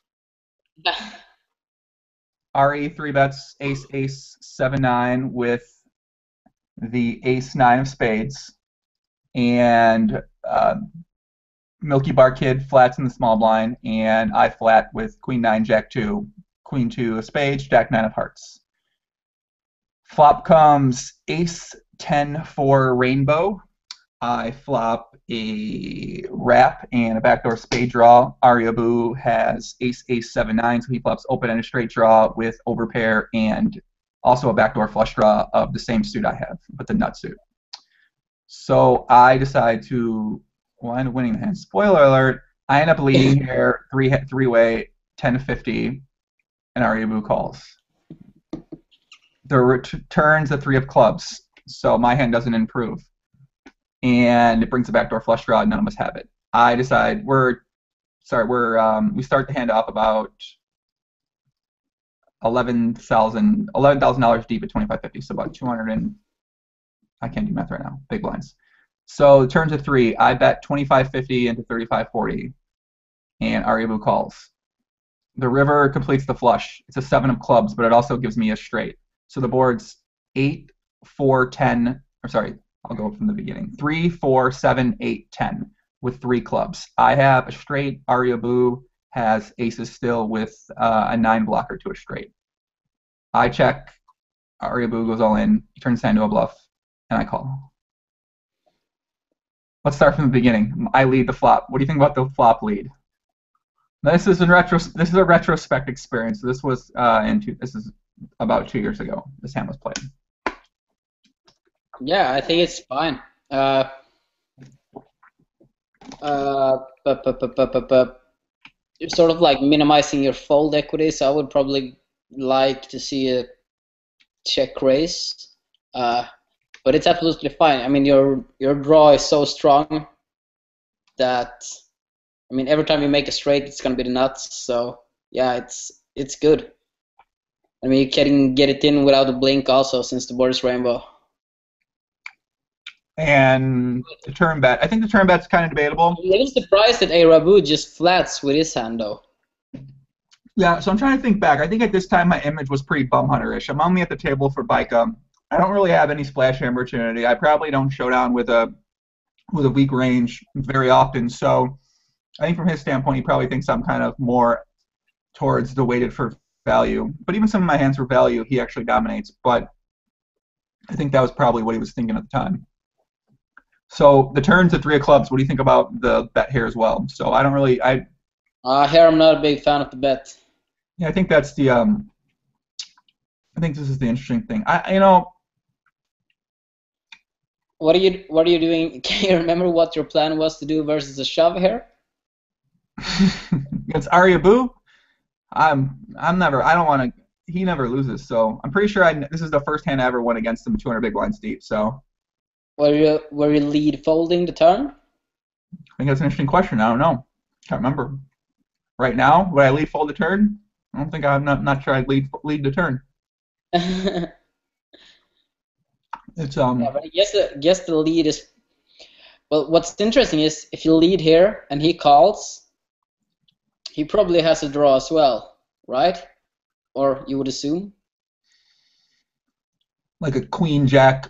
RE 3 bets ace ace 7-9 with the ace 9 of spades, and Milky Bar Kid flats in the small blind, and I flat with Queen 9 Jack 2, Queen 2 of spades, Jack 9 of hearts. Flop comes ace 10 for rainbow. I flop a wrap and a backdoor spade draw. Ariabu has ace ace 7-9, so he flops open and a straight draw with overpair and also a backdoor flush draw of the same suit I have, but the nut suit. So I decide to, well, I end up winning the hand. Spoiler alert, I end up leading here three-way 10-50, and Ariabu calls. The returns a 3 of clubs, so my hand doesn't improve. And it brings a backdoor flush draw, and none of us have it. I decide we start the hand off about $11,000 deep at 2550, so about 200 and I can't do math right now. Big blinds. So it turns a 3. I bet 2550 into 3540, and Ariabu calls. The river completes the flush. It's a 7 of clubs, but it also gives me a straight. So the board's 8, 4, 10. Or sorry, I'll go from the beginning. 3, 4, 7, 8, 10 with 3 clubs. I have a straight. Ariabu has aces still with a 9 blocker to a straight. I check. Ariabu goes all in. He turns his hand to a bluff, and I call. Let's start from the beginning. I lead the flop. What do you think about the flop lead? This is a retrospect experience. This was this is about 2 years ago. This hand was played. Yeah, I think it's fine. You're sort of like minimizing your fold equity, so I would probably like to see a check raise. But it's absolutely fine. I mean, your draw is so strong that, I mean, every time you make a straight, it's gonna be the nuts. So yeah, it's good. I mean, you can get it in without a blink also, since the board is rainbow. And the turn bet. I think the turn bet's kind of debatable. I'm a little surprised that Ariabu just flats with his hand, though. Yeah, so I'm trying to think back. I think at this time my image was pretty bum hunter-ish. I'm only at the table for Bika. I don't really have any splash opportunity. I probably don't showdown with a weak range very often. So I think from his standpoint, he probably thinks I'm kind of more towards the weighted for value. But even some of my hands for value, he actually dominates. But I think that was probably what he was thinking at the time. So the turns at 3 of clubs. What do you think about the bet here as well? So I don't really. Here I'm not a big fan of the bet. Yeah, I think that's the. I think this is the interesting thing. What are you doing? Can you remember what your plan was to do versus a shove here? Against Ariabu, I'm never. I don't want to. He never loses, so I'm pretty sure this is the first hand I ever won against him 200 big blinds deep. So Were you lead folding the turn? I think that's an interesting question. I don't know. Can't remember. Right now, would I lead fold the turn? I don't think I'm not sure I'd lead the turn. It's Yeah, but I guess the lead is. Well, what's interesting is if you lead here and he calls, he probably has a draw as well, right? Or you would assume. like a queen jack,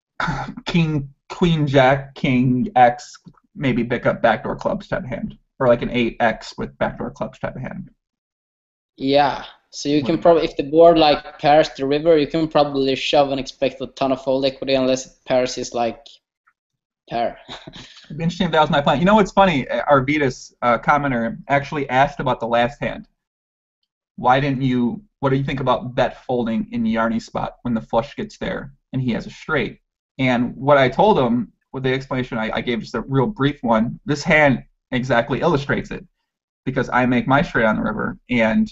queen jack, king X, maybe pick up backdoor clubs type of hand, or like an 8X with backdoor clubs type of hand. Yeah. So you can probably, if the board like pairs the river, you can probably shove and expect a ton of fold equity unless it pairs is like pair. It'd be interesting if that was my plan. You know what's funny? Arvidas commenter actually asked about the last hand. What do you think about bet folding in Yarny's spot when the flush gets there and he has a straight? And what I told him, with the explanation I gave, just a real brief one, this hand exactly illustrates it, because I make my straight on the river, and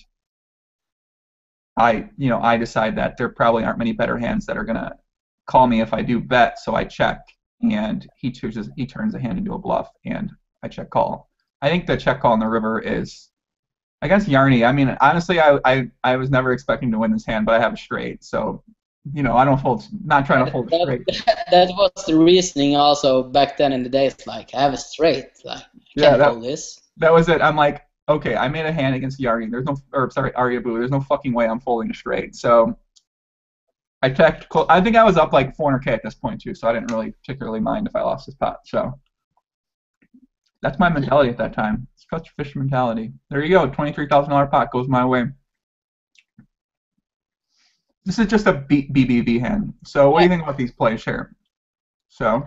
I decide that there probably aren't many better hands that are gonna call me if I do bet, so I check, and he turns the hand into a bluff, and I check call. I think the check call on the river is against Yarny. I mean, honestly, I was never expecting to win this hand, but I have a straight, so I don't fold. Not trying to fold a straight. That was the reasoning also back then in the days. Like, I have a straight. Like, I can't fold this. That was it. I'm like, okay, I made a hand against Yarny. Aryabu. There's no fucking way I'm folding a straight. So I checked. I think I was up like 400K at this point too, so I didn't really particularly mind if I lost this pot. So that's my mentality at that time. It's catch your fish mentality. There you go. $23,000 pot goes my way. This is just a BBB hand. So what do you think about these plays here? So,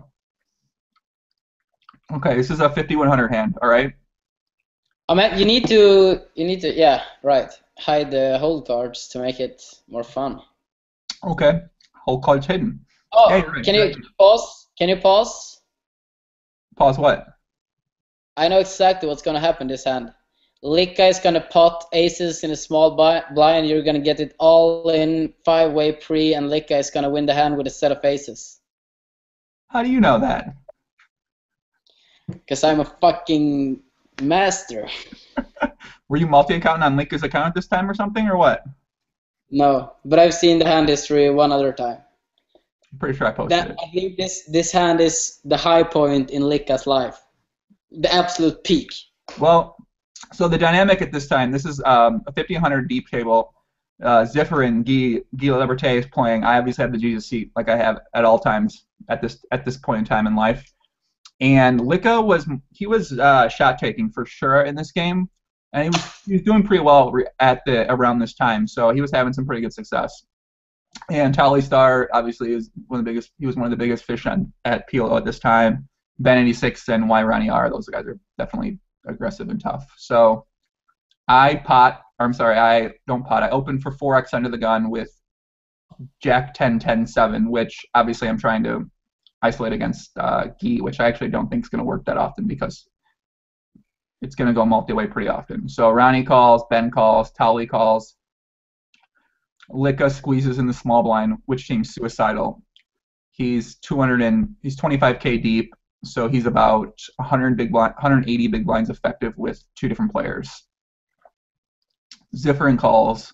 okay, this is a 5100 hand. All right. I mean, you need to, yeah, right. Hide the hold cards to make it more fun. Okay, hold cards hidden. Oh, yeah, right. Can you pause? Can you pause? Pause what? I know exactly what's gonna happen this hand. Licka is gonna pot aces in a small blind. You're gonna get it all in 5-way pre, and Licka is gonna win the hand with a set of aces. How do you know that? Because I'm a fucking master. Were you multi-accounting on Licka's account this time or something, or what? No, but I've seen the hand history one other time. I'm pretty sure I posted it. I think this hand is the high point in Licka's life. The absolute peak. Well, so the dynamic at this time, this is a 1500 deep table. Ziffer and Guy Liberté is playing. I obviously have the Jesus seat, like I have at all times at this point in time in life. And Licka was shot taking for sure in this game, and he was doing pretty well around this time. So he was having some pretty good success. And Tally Star obviously is one of the biggest. He was one of the biggest fish at PLO at this time. Ben 86 and Y Ronnie R. Those guys are definitely aggressive and tough. So I don't pot. I open for 4x under the gun with Jack 10 10 7, which obviously I'm trying to isolate against Guy, which I actually don't think is going to work that often because it's going to go multi-way pretty often. So Ronnie calls, Ben calls, Tally calls. Licka squeezes in the small blind, which seems suicidal. He's 25K deep, so he's about 180 big blinds effective with two different players. Zifferin calls,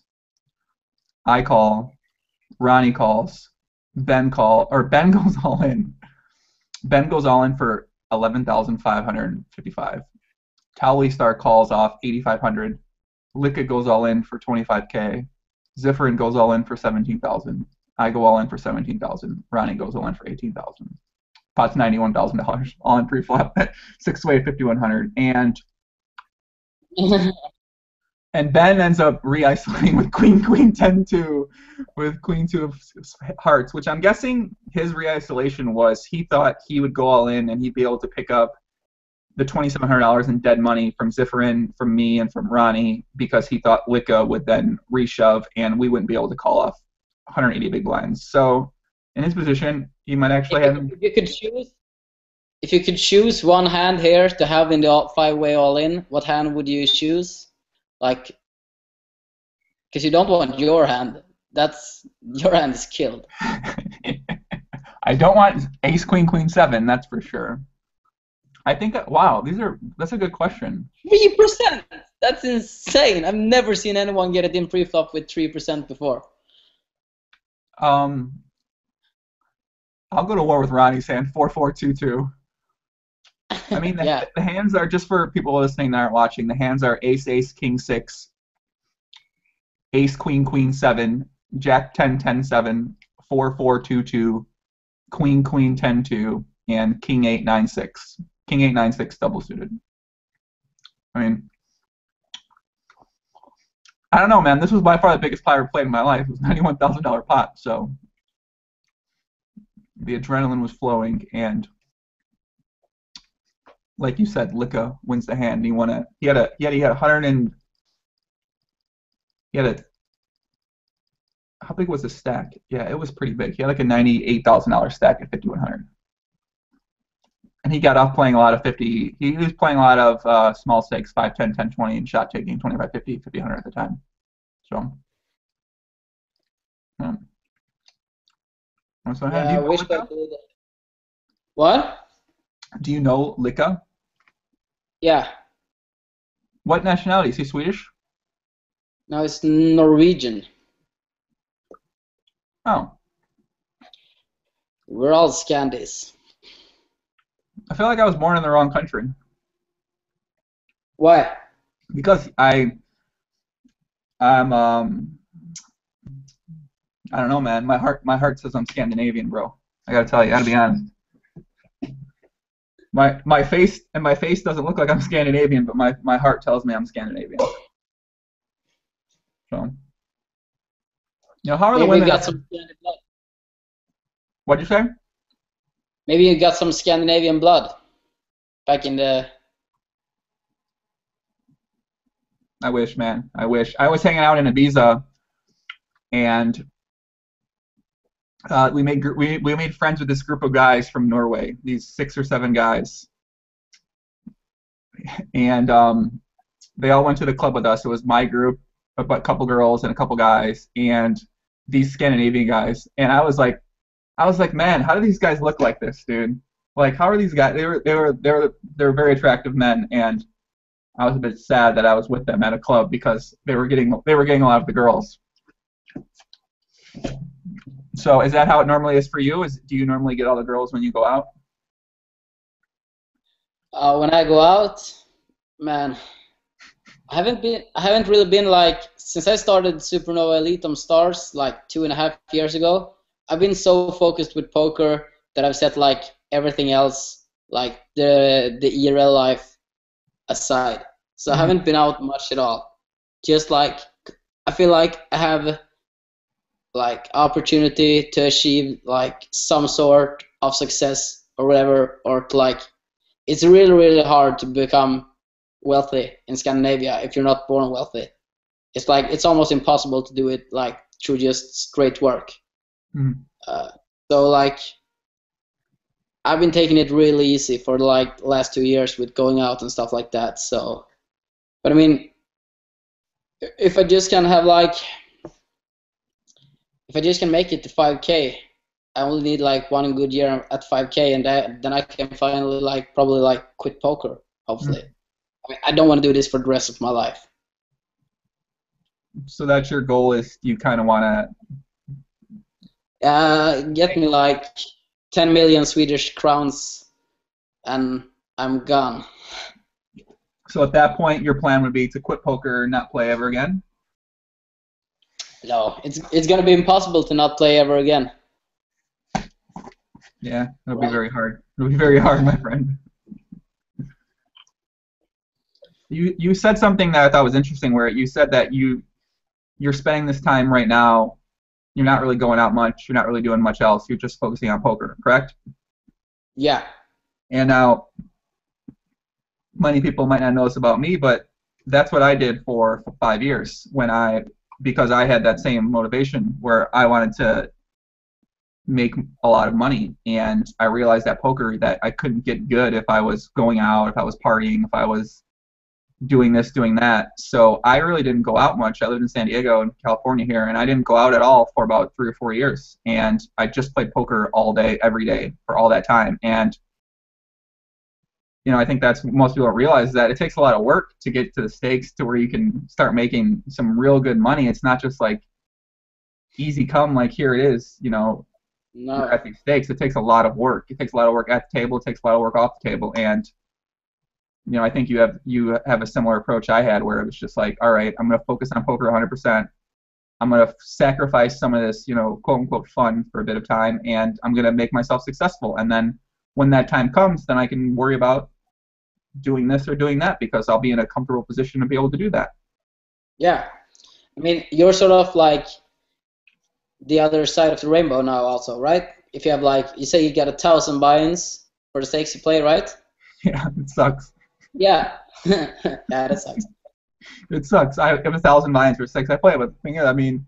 I call, Ronnie calls, Ben goes all in. Ben goes all in for 11,555. Tally Star calls off 8,500. Licka goes all in for 25K. Zifferin goes all in for 17,000. I go all in for 17,000. Ronnie goes all in for 18,000. Pot's $91,000 all in pre-flop. 6-way 5,100. And Ben ends up re-isolating with Queen 10-2 with Queen 2 of hearts, which I'm guessing his re-isolation was he thought he would go all in and he'd be able to pick up the $2,700 in dead money from Zifferin, from me, and from Ronnie because he thought Licka would then reshove and we wouldn't be able to call off 180 big blinds. So in his position, he might actually have. If you could choose one hand here to have in the 5-way all-in, what hand would you choose? Like, because you don't want your hand. Your hand is killed. I don't want ace, queen, queen, seven. That's for sure. I think wow, that's a good question. 3%. That's insane. I've never seen anyone get it in pre-flop with 3% before. I'll go to war with Ronnie saying 4-4-2-2. I mean, Yeah. the hands are, just for people listening that aren't watching, the hands are ace, ace, king, 6, ace, queen, queen, 7, jack, 10, 10, 7, 4-4-2-2, queen, queen, 10, 2, and king, 8, 9, 6. King, 8, 9, 6 double suited. I mean, I don't know, man. This was by far the biggest pot I ever played in my life. It was $91,000 pot, so the adrenaline was flowing, and like you said, Licka wins the hand. And he had 100 and he had a, how big was the stack? Yeah, it was pretty big. He had like a $98,000 stack at 5,100. And he got off playing a lot of 50. He was playing a lot of small stakes, 5, 10, 10, 20, and shot taking 25, 50, 5,100 at the time. So, so Yeah, I wish I could. What? Do you know Licka? Yeah. What nationality? Is he Swedish? No, it's Norwegian. Oh. We're all Scandis. I feel like I was born in the wrong country. Why? Because I'm I don't know, man. My heart says I'm Scandinavian, bro. I gotta tell you, I gotta be honest. My face doesn't look like I'm Scandinavian, but my heart tells me I'm Scandinavian. So, how are the Maybe women? you got some Scandinavian blood. What'd you say? Maybe you got some Scandinavian blood back in the. I wish, man. I wish. I was hanging out in Ibiza, and we made friends with this group of guys from Norway. These 6 or 7 guys, and they all went to the club with us. It was my group, a couple girls and a couple guys, and these Scandinavian guys. And I was like, man, how do these guys look like this, dude? Like, how are these guys? They were very attractive men, and I was a bit sad that I was with them at a club because they were getting a lot of the girls. So is that how it normally is for you? Do you normally get all the girls when you go out? When I go out, man, I haven't really been like, since I started Supernova Elite on Stars like 2.5 years ago. I've been so focused with poker that I've set like everything else, like the IRL life aside. So I haven't been out much at all. Just like I feel like I have like opportunity to achieve like some sort of success or whatever, or to like, it's really, really hard to become wealthy in Scandinavia if you're not born wealthy. It's like, it's almost impossible to do it like through just straight work. So like, I've been taking it really easy for like last 2 years with going out and stuff like that. So, but I mean, if I just can have like, if I just can make it to 5K, I only need like one good year at 5K, and then I can finally like probably like quit poker. Hopefully, I mean, I don't want to do this for the rest of my life. So that's your goal, is you kind of want to get me like 10 million Swedish crowns, and I'm gone. So at that point, your plan would be to quit poker and not play ever again? No, it's gonna be impossible to not play ever again. Yeah, it'll be very hard. It'll be very hard, my friend. You said something that I thought was interesting, where you said that you're spending this time right now, you're not really going out much, you're not really doing much else, you're just focusing on poker, correct? Yeah. And now, many people might not know this about me, but that's what I did for 5 years because I had that same motivation where I wanted to make a lot of money, and I realized that poker, that I couldn't get good if I was going out, if I was partying, if I was doing this, doing that. So I really didn't go out much. I lived in San Diego and California here, and I didn't go out at all for about 3 or 4 years. And I just played poker all day, every day for all that time. And I think that's what most people don't realize, is that it takes a lot of work to get to the stakes to where you can start making some real good money. It's not just like easy come, like here it is, No. you're at these stakes. It takes a lot of work. It takes a lot of work at the table. It takes a lot of work off the table. And I think you have a similar approach I had, where it was just like, all right, I'm going to focus on poker 100%. I'm going to sacrifice some of this, quote unquote fun for a bit of time, and I'm going to make myself successful. And then when that time comes, then I can worry about doing this or doing that, because I'll be in a comfortable position to be able to do that. Yeah. I mean, you're sort of like the other side of the rainbow now also, right? If you have you say you get 1,000 buy-ins for the stakes you play, right? Yeah, it sucks. Yeah. Yeah, that sucks. It sucks. I have 1,000 buy-ins for stakes I play, but the thing is, I mean,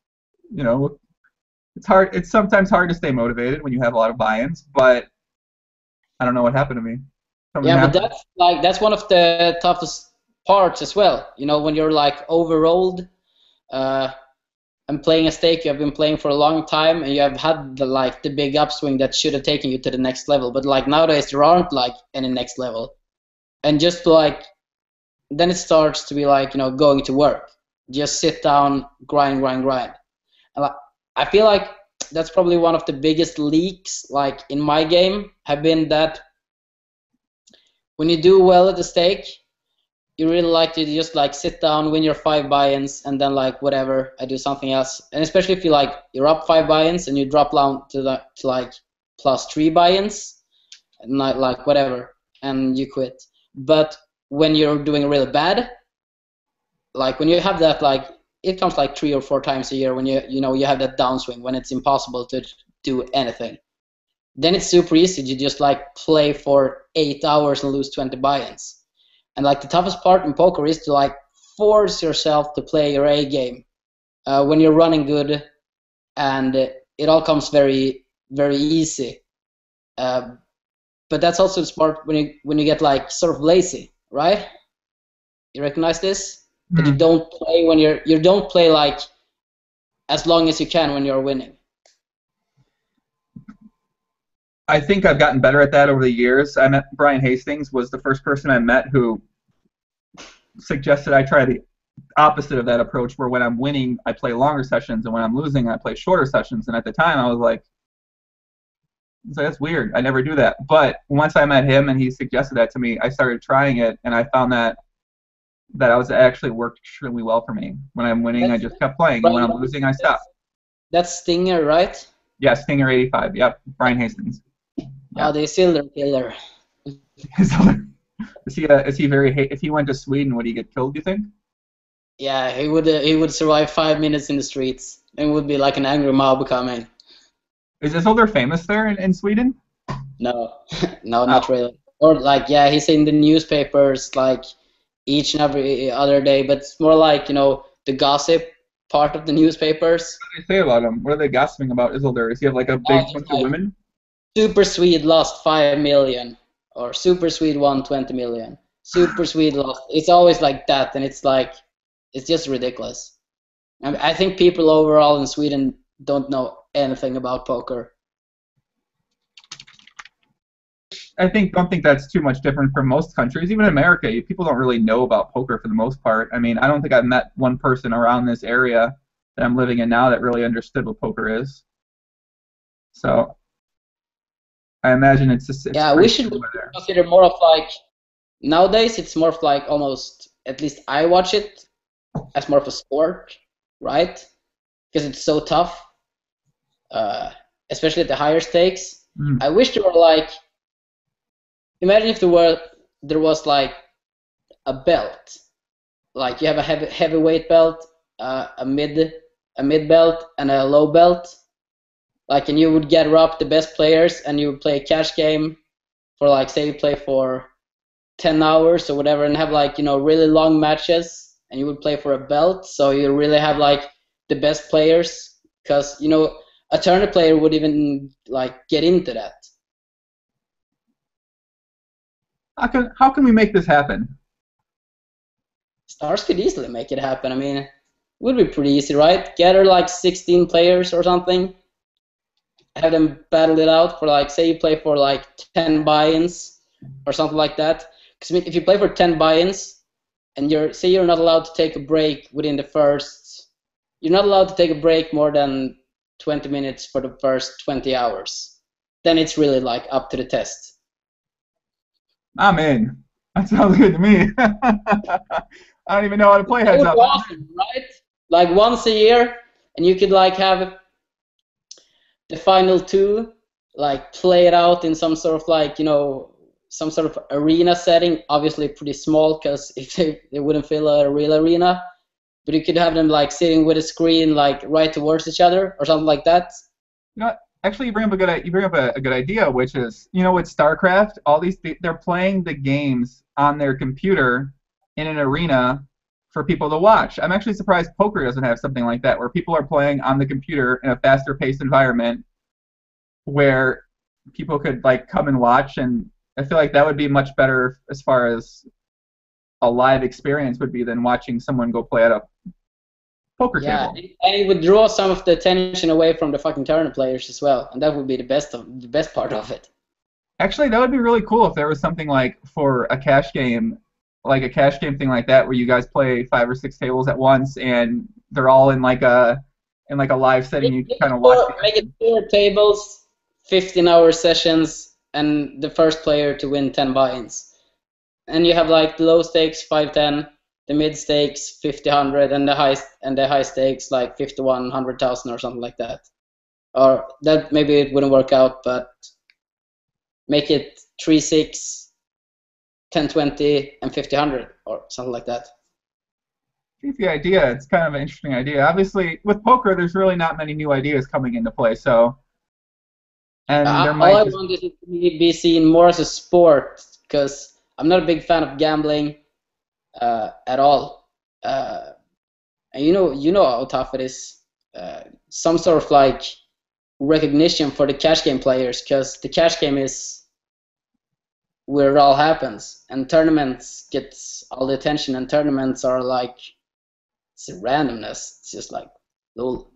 it's hard. It's sometimes hard to stay motivated when you have a lot of buy-ins, but I don't know what happened to me. Yeah, but that's one of the toughest parts as well. When you're overrolled and playing a stake you have been playing for a long time, and you have had the big upswing that should have taken you to the next level. But nowadays there aren't any next level, and just then it starts to be going to work. Just sit down, grind. And I feel like that's probably one of the biggest leaks in my game have been that when you do well at the stake, you really like to just sit down, win your 5 buy-ins, and then whatever, I do something else. And especially if you're up 5 buy-ins and you drop down to plus 3 buy-ins, and whatever, and you quit. But when you're doing really bad, when you have that it comes 3 or 4 times a year when you have that downswing when it's impossible to do anything. Then it's super easy to just play for 8 hours and lose 20 buy-ins. And the toughest part in poker is to force yourself to play your A game when you're running good, and it all comes very, very easy. But that's also the part when you get sort of lazy, right? You recognize this? That you don't play when you don't play as long as you can when you're winning. I think I've gotten better at that over the years. I met Brian Hastings, was the first person I met who suggested I try the opposite of that approach, where when I'm winning, I play longer sessions, and when I'm losing, I play shorter sessions. And at the time, I was like, that's weird. I never do that. But once I met him and he suggested that to me, I started trying it, and I found that actually worked extremely well for me. When I'm winning, I just kept playing, and when I'm losing, I stopped. That's Stinger, right? Yeah, Stinger 85. Yep, Brian Hastings. Yeah. Oh, the Silver Killer. Is he very? If he went to Sweden, would he get killed? Do you think? Yeah, he would survive 5 minutes in the streets, and would be an angry mob coming. Is Isildur famous there in Sweden? No, no, not really. Or he's in the newspapers each and every other day, but it's more the gossip part of the newspapers. What do they say about him? What are they gossiping about Isildur? Does he have a big bunch of women? Super Swede lost 5 million, or Super Swede won 20 million. Super Swede lost. It's always like that, and it's it's just ridiculous. I think people overall in Sweden don't know anything about poker. I don't think that's too much different from most countries. Even in America, people don't really know about poker for the most part. I mean, I don't think I've met one person around this area that I'm living in now that really understood what poker is. So I imagine it's we should consider more of nowadays it's more of almost, at least I watch it as more of a sport, right? Because it's so tough, especially at the higher stakes. I wish there were imagine if there was a belt, you have a heavyweight belt, a mid belt, and a low belt. And you would gather up the best players, and you would play a cash game for say you play for 10 hours or whatever, and have really long matches, and you would play for a belt. So you really have the best players, because a tournament player would even get into that. How can we make this happen? Stars could easily make it happen. I mean, it would be pretty easy, right? Gather like 16 players or something, have them battle it out for like, say you play for like 10 buy-ins or something like that. Because I mean, if you play for 10 buy-ins and you're not allowed to take a break within the first, you're not allowed to take a break more than 20 minutes for the first 20 hours. Then it's really like up to the test. I'm in. That sounds good to me. I don't even know how to play Heads That would Up. be awesome, right? Like once a year, and you could like have the final two, like play it out in some sort of like, some sort of arena setting. Obviously pretty small, because if they wouldn't fill a real arena. But you could have them like sitting with a screen like right towards each other or something like that. You know what? Actually, you bring up a good idea, which is, with StarCraft, they're playing the games on their computer in an arena for people to watch. I'm actually surprised poker doesn't have something like that, where people are playing on the computer in a faster paced environment where people could like come and watch, and I feel like that would be much better as far as a live experience would be than watching someone go play at a poker Yeah, table. and it would draw some of the attention away from the fucking tournament players as well, and that would be the best part of it. Actually, that would be really cool if there was something like for a cash game, like a cash game thing like that, where you guys play 5 or 6 tables at once, and they're all in like a live setting. You kind of watch. Make it 4 tables, 15-hour sessions, and the first player to win 10 buy-ins. And you have like the low stakes 5-10, the mid stakes 50-100, and the high stakes like 51-100,000 or something like that. Or that maybe it wouldn't work out, but make it 3-6, 10-20, and 50-100 or something like that. I think the idea, it's kind of an interesting idea. Obviously, with poker, there's really not many new ideas coming into play. So, and there All might I just, want is it to be seen more as a sport, because I'm not a big fan of gambling at all. And you know how tough it is. Some sort of like recognition for the cash game players, because the cash game is where it all happens, and tournaments gets all the attention, and tournaments are like, it's a randomness. It's just like, lol.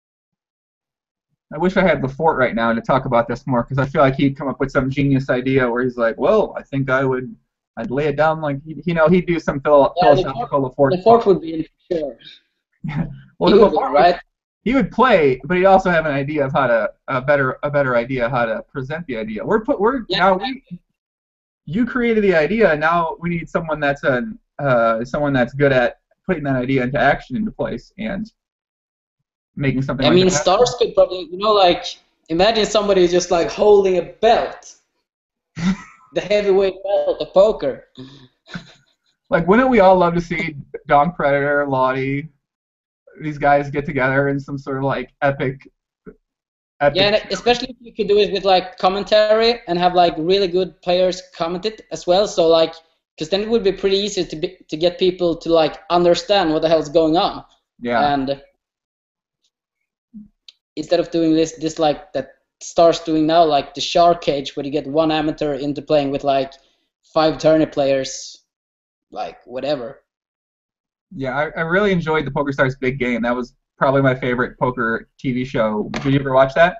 I wish I had the fort right now to talk about this more, because I feel like he'd come up with some genius idea where he's like, well, I think I'd lay it down like, he'd do some philosophical The fort would be in for sure. Well, He the would be, Lafort right? he would play, but he'd also have an idea of a better idea how to present the idea. Yeah. You created the idea, and now we need someone that's good at putting that idea into action, into place, and making something. I like mean, that. stars could probably, like, imagine somebody just like holding a belt, the heavyweight belt of poker. Like, wouldn't we all love to see Donk Predator, Lottie, these guys get together in some sort of like epic. Yeah, and especially if you could do it with like commentary and have like really good players comment it as well. So like, because then it would be pretty easy to get people to like understand what the hell's going on. Yeah. And instead of doing this like that Stars doing now, like the Shark Cage, where you get one amateur into playing with like 5 tourney players, like whatever. Yeah, I really enjoyed the PokerStars Big Game. That was probably my favorite poker TV show. Did you ever watch that?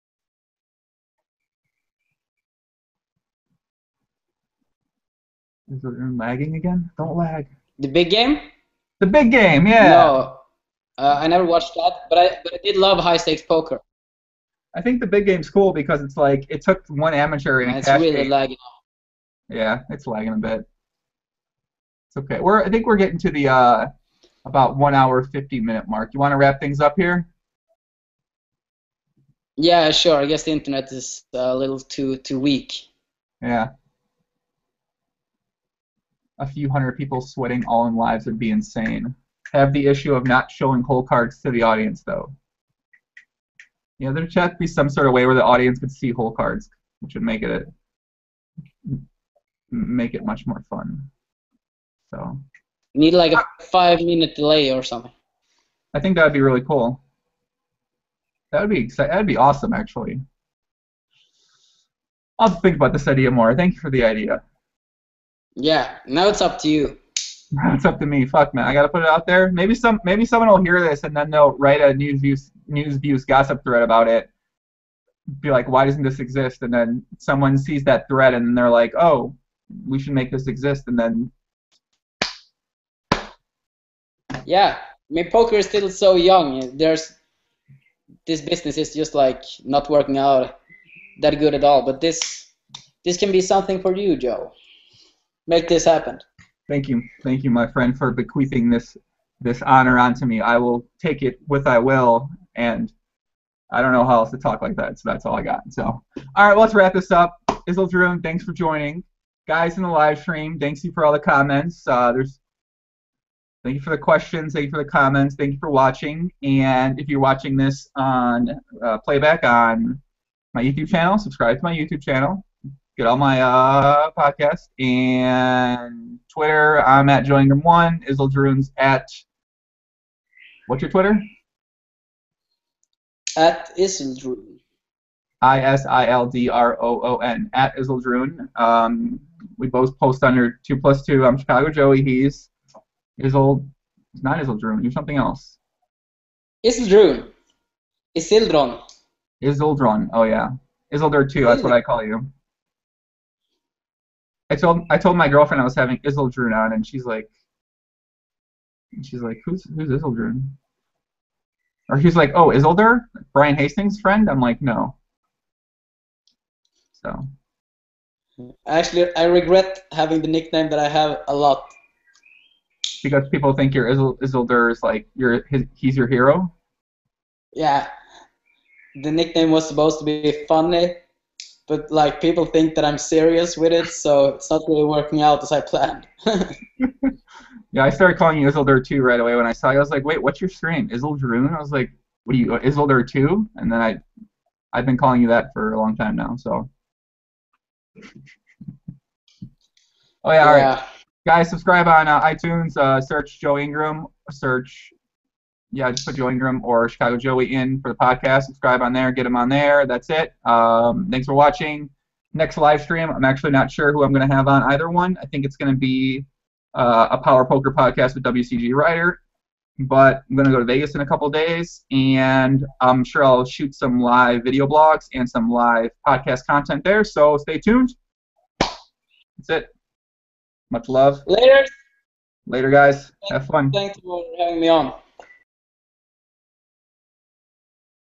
Is it lagging again? Don't lag. The Big Game? The Big Game, yeah. No, I never watched that, but I did love high stakes poker. I think the Big Game's cool because it's like it took one amateur in a It's cash really game. lagging. Yeah, it's lagging a bit. It's okay. I think we're getting to the about 1 hour 50-minute mark. You want to wrap things up here? Yeah, sure. I guess the internet is a little too weak. Yeah. A few hundred people sweating all in lives would be insane. Have the issue of not showing whole cards to the audience, though. Yeah, there should be some sort of way where the audience could see whole cards, which would make it much more fun. So. Need like a 5-minute delay or something. I think that would be really cool. That'd be awesome, actually. I'll think about this idea more. Thank you for the idea. Yeah, now it's up to you. It's up to me. Fuck, man. I gotta put it out there. Maybe someone will hear this and then they'll write a news views gossip thread about it. Be like, why doesn't this exist? And then someone sees that thread and they're like, oh, we should make this exist. And then Yeah, I mean, poker is still so young. This business is just like not working out that good at all. But this can be something for you, Joe. Make this happen. thank you, my friend, for bequeathing this honor onto me. I will take it with I will, and I don't know how else to talk like that. So that's all I got. So all right, let's wrap this up. Isildrun, thanks for joining, guys in the live stream. Thanks you for all the comments. Thank you for the questions. Thank you for the comments. Thank you for watching. And if you're watching this on playback on my YouTube channel, subscribe to my YouTube channel. Get all my podcasts. And Twitter, I'm at JoeIngram1. Isildrun's at, what's your Twitter? At Isildrun. ISILDROON. At Isildrun. We both post under 2+2. I'm Chicago Joey. He's it's not Isildrun. You're something else. Isildrun. Isildron. Isildron. Oh yeah. Isildur 2. That's what I call you. I told my girlfriend I was having Isildrun on, and she's like, who's Isildrun? Or she's like, oh, Isildur, Brian Hastings' friend. I'm like, no. So. Actually, I regret having the nickname that I have a lot. Because people think you're Isildur is like he's your hero. Yeah, the nickname was supposed to be funny, but like people think that I'm serious with it, so it's not really working out as I planned. Yeah, I started calling you Isildur 2 right away when I saw you. I was like, wait, what's your stream? Isildrun? I was like, what are you, Isildur 2? And then I've been calling you that for a long time now. So. Oh yeah, all right. Guys, subscribe on iTunes. Search Joe Ingram. Just put Joe Ingram or Chicago Joey in for the podcast. Subscribe on there. Get them on there. That's it. Thanks for watching. Next live stream, I'm actually not sure who I'm going to have on either one. I think it's going to be a Power Poker podcast with WCG Ryder. But I'm going to go to Vegas in a couple days, and I'm sure I'll shoot some live video blogs and some live podcast content there. So stay tuned. That's it. Much love. Later. Later, guys. Have fun. Thanks for having me on.